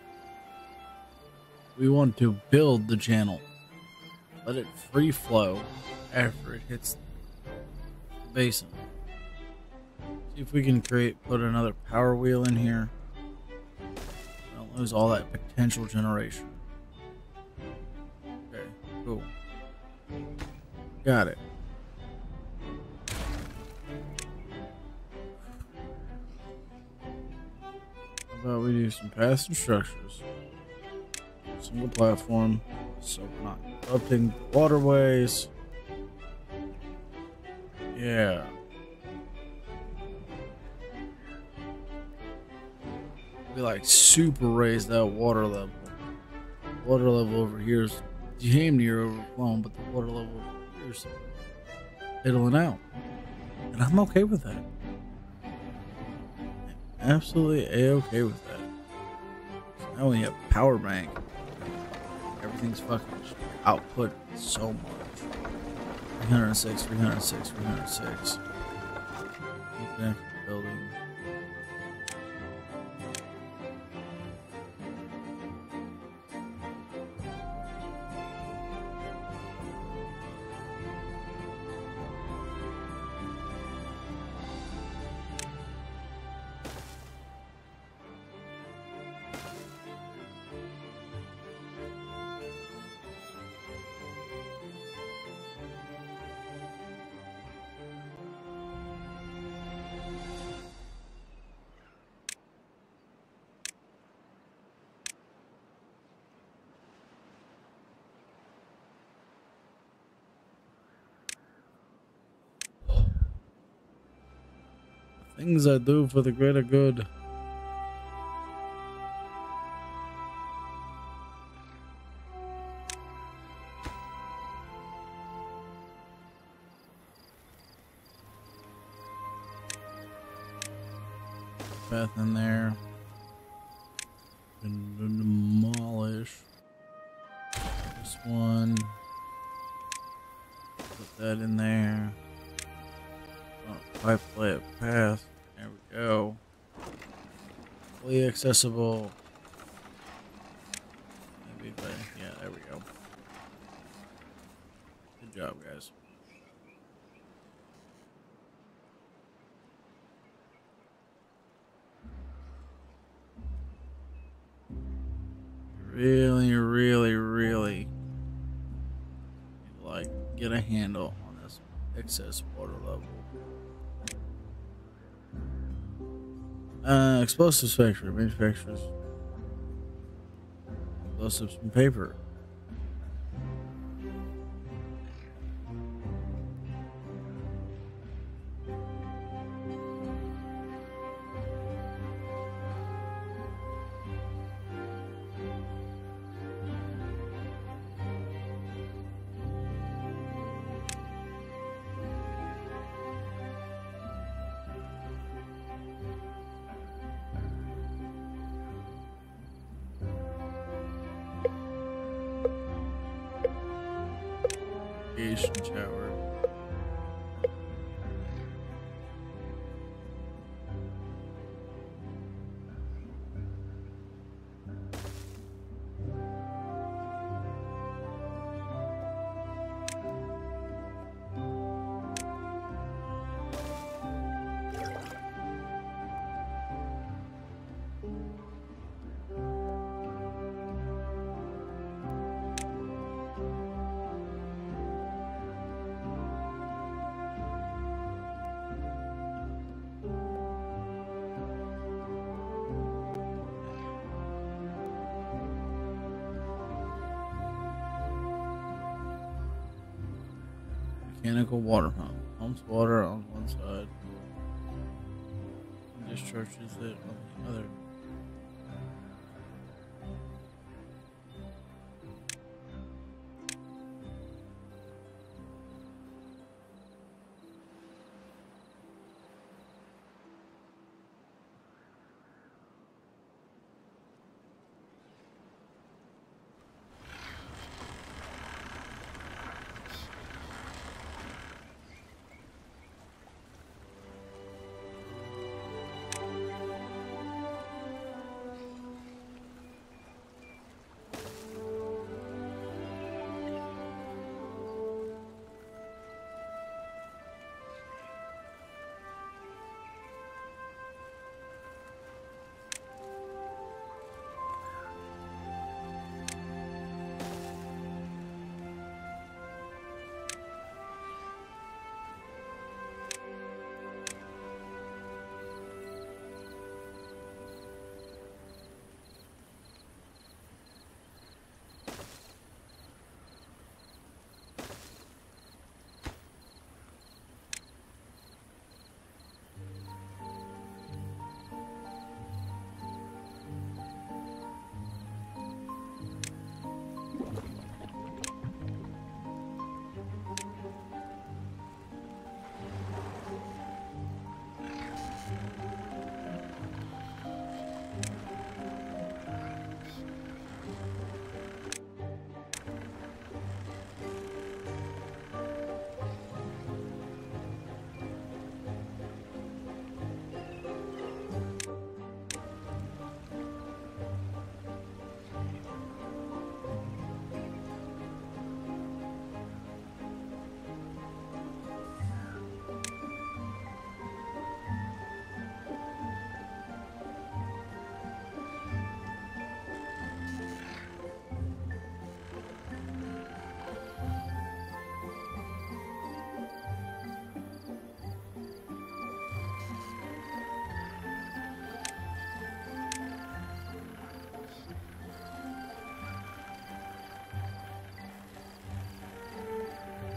We want to build the channel. Let it free flow after it hits the basin. See if we can put another power wheel in here. Don't lose all that potential generation. Okay, cool. Got it. about we do some passive structures, single platform, so we're not interrupting waterways. Yeah. We like super raise that water level. Water level over here is damn near overflowing, but the water level over here is fiddling out. And I'm okay with that. Absolutely A-okay with that. So now we have power bank. Everything's fucking output so much. 306, 306, 306. Keep back building. Things I do for the greater good. Path in there. And demolish this one. Put that in there. Pipe lay a path. There we go. Fully accessible. Maybe, but yeah, there we go. Good job, guys. Really like get a handle on this excess water level. Explosives factory manufactures explosives from paper. Shower. Mechanical water pump. Pumps water on one side. And discharges it on the other.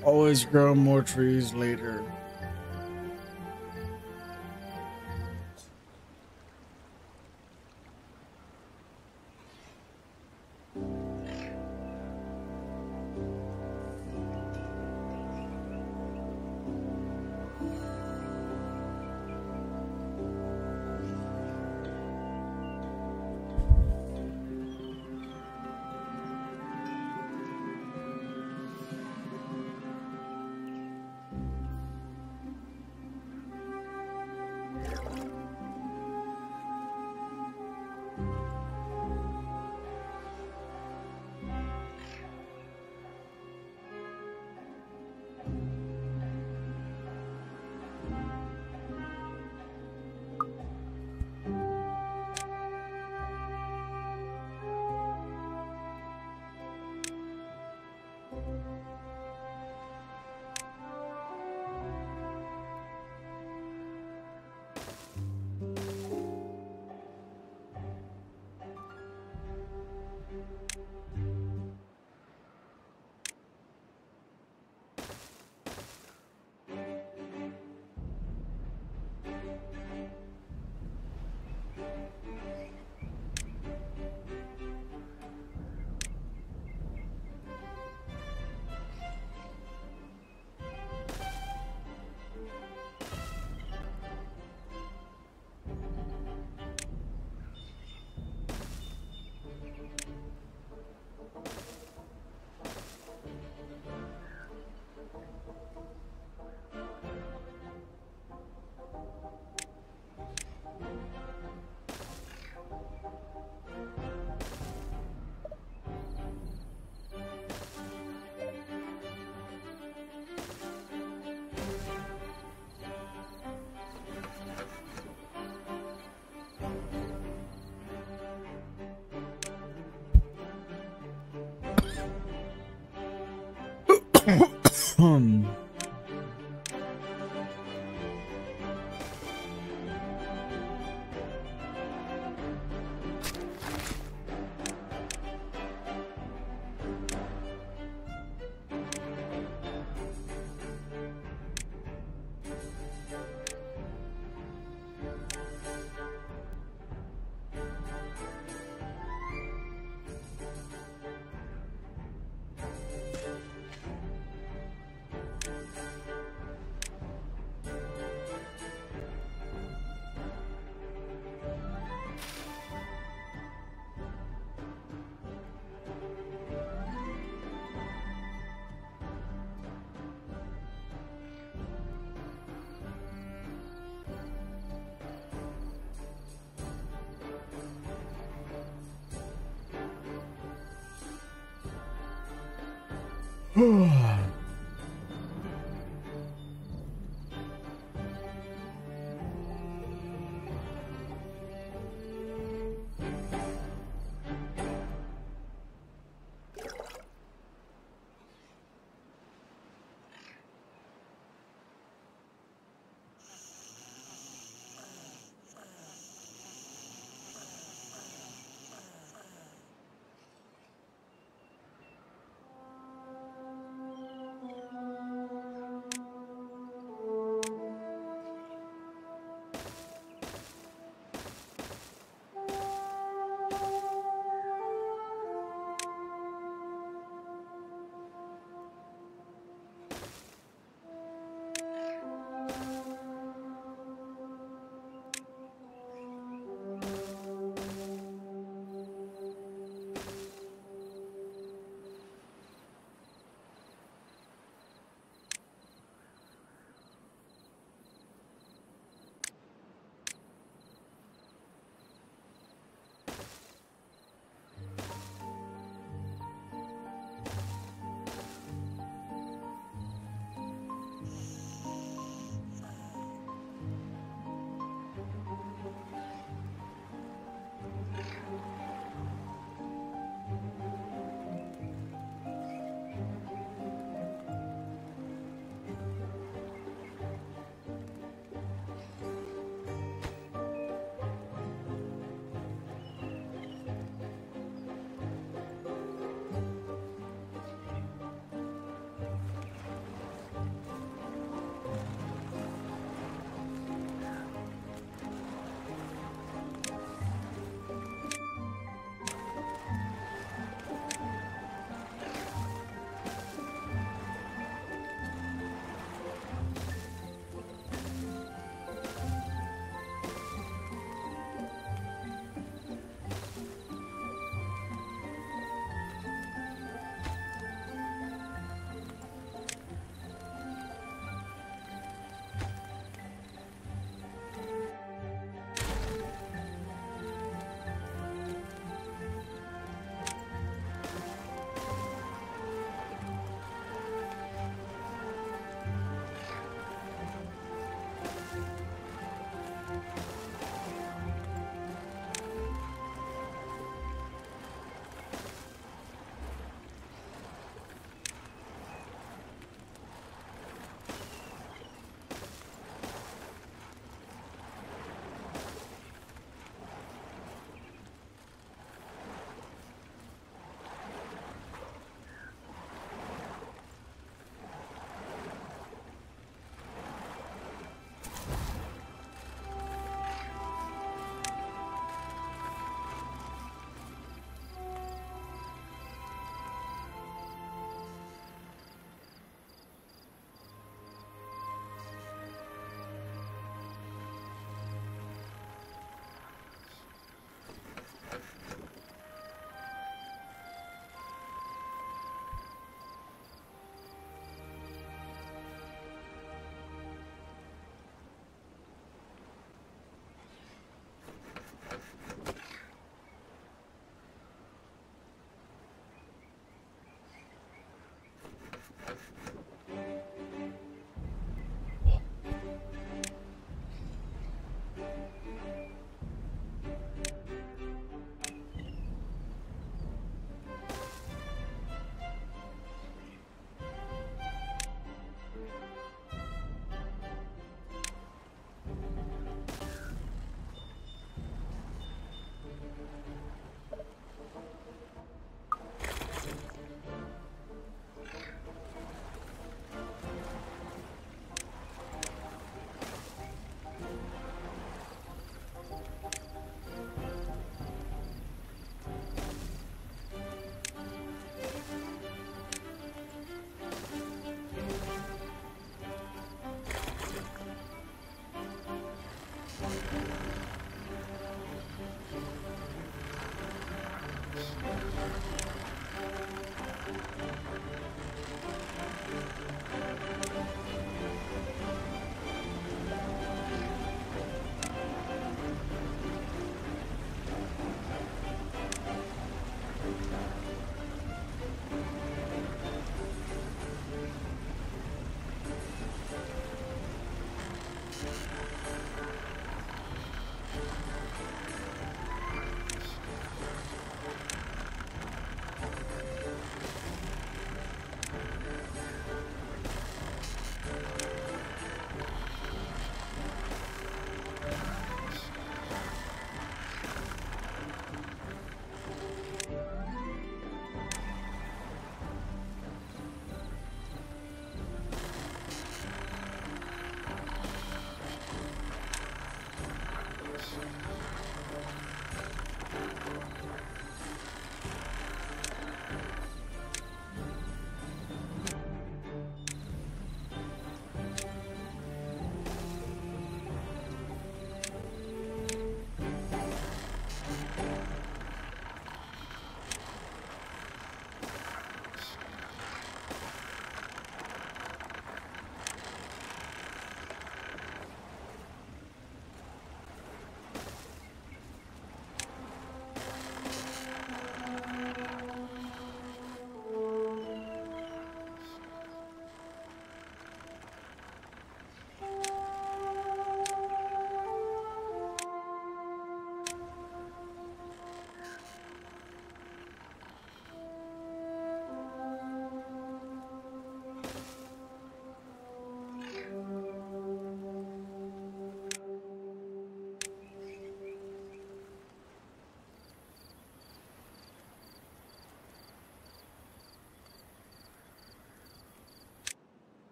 Always grow more trees later.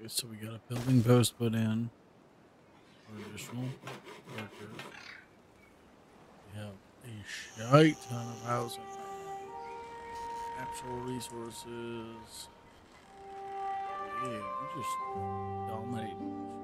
Okay, so we got a building post put in for additional workers. We have a shite ton of housing. Natural resources. Yeah, we just dominate.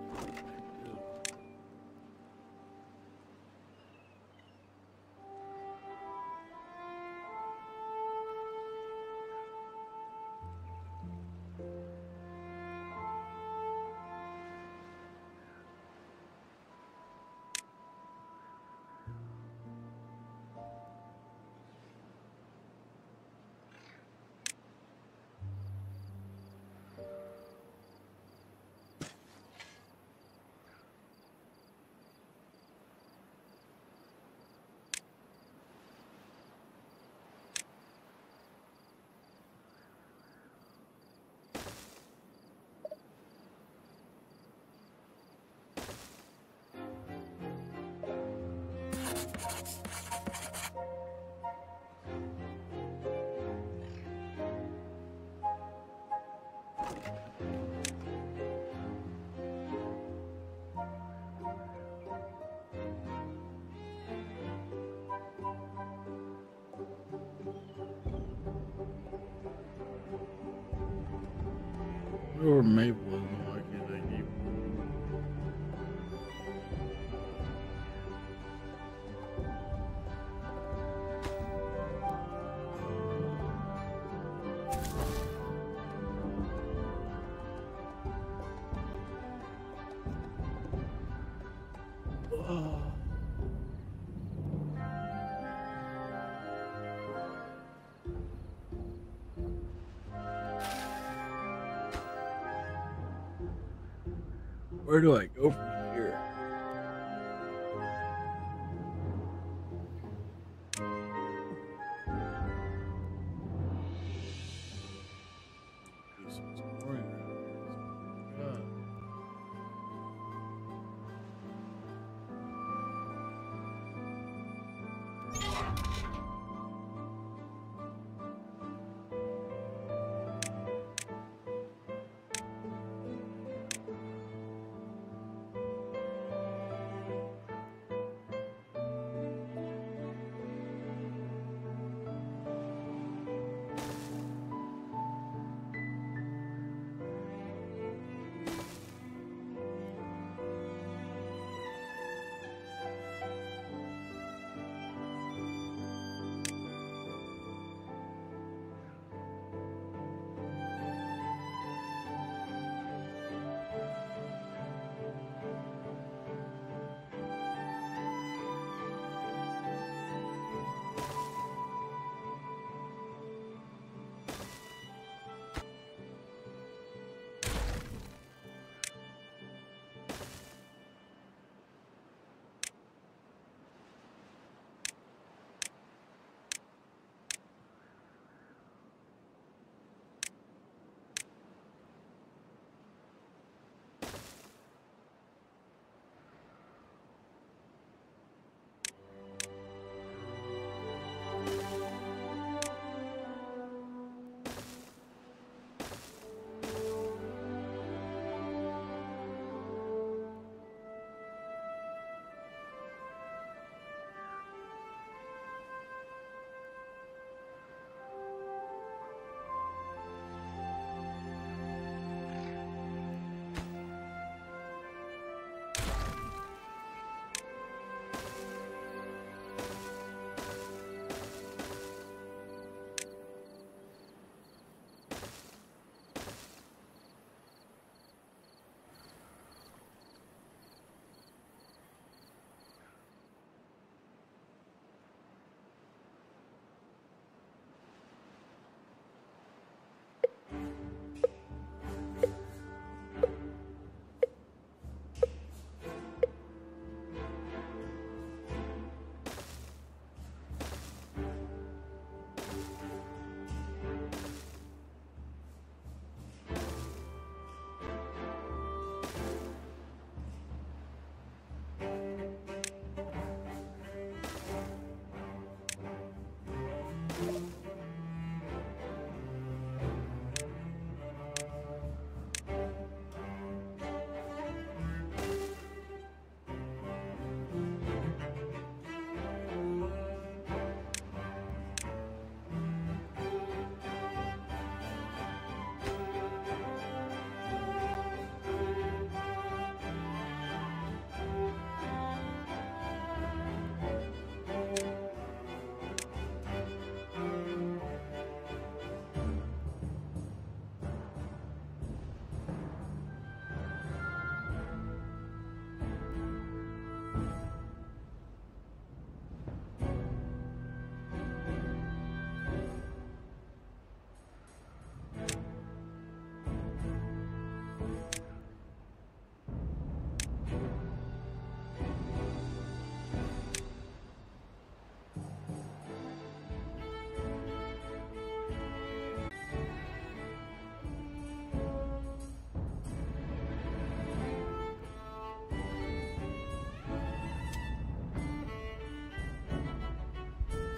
Or Maple isn't like it. They keep. Where do I go from here?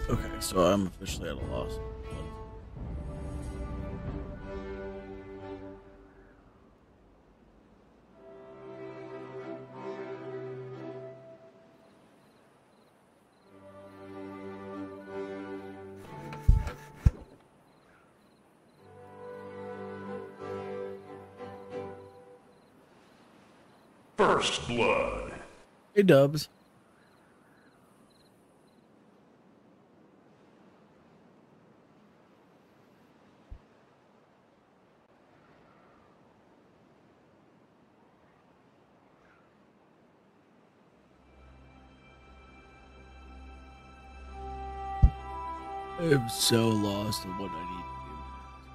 Okay, so I'm officially at a loss. First blood. Hey, Dubs. I'm so lost on what I need to do.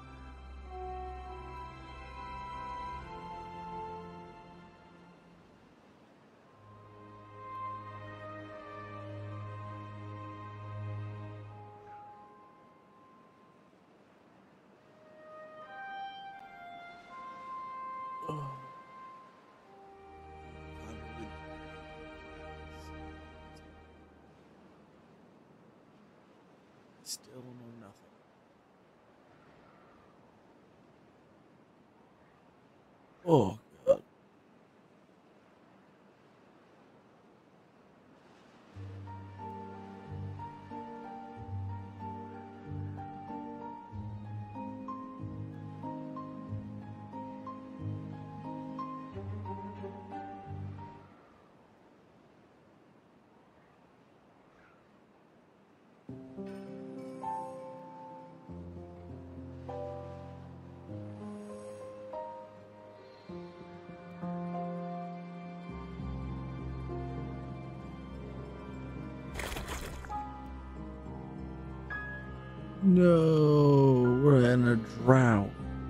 Still know nothing. Oh, God. No, we're in a drought.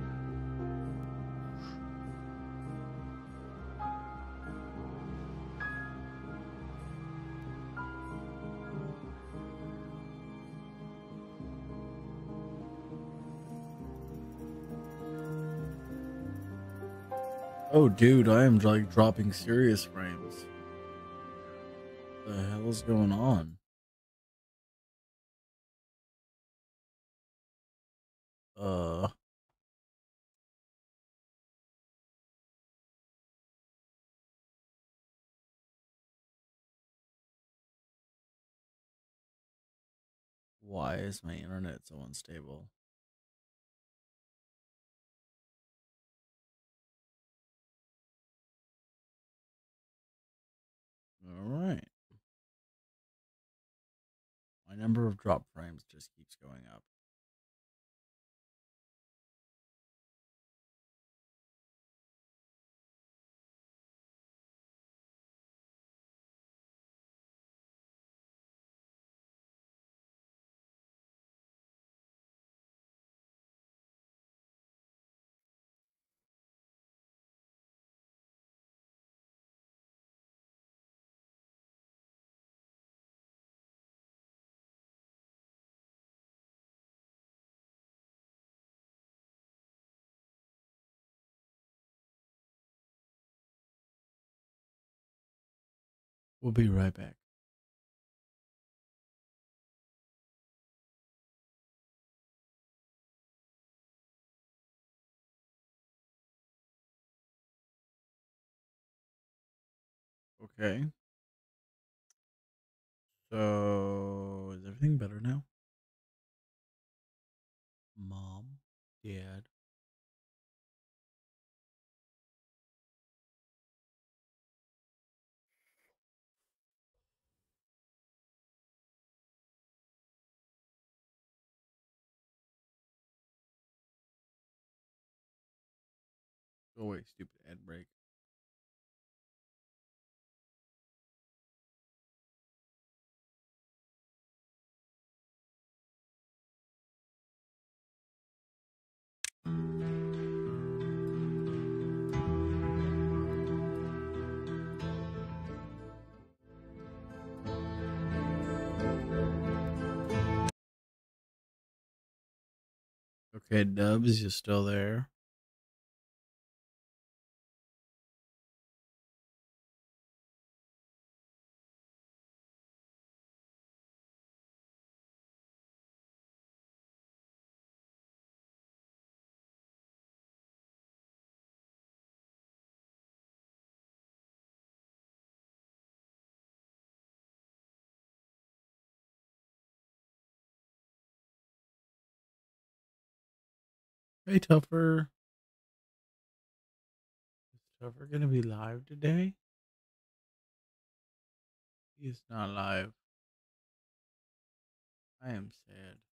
Oh, dude, I am like dropping serious frames. What the hell is going on? Why is my internet so unstable? All right. My number of drop frames just keeps going up. We'll be right back. Okay. So, is everything better now? Mom, Dad. Go away, stupid ad break. Okay, Dubs, you still there? Hey, Tupper. Is Tupper gonna be live today? He is not live. I am sad.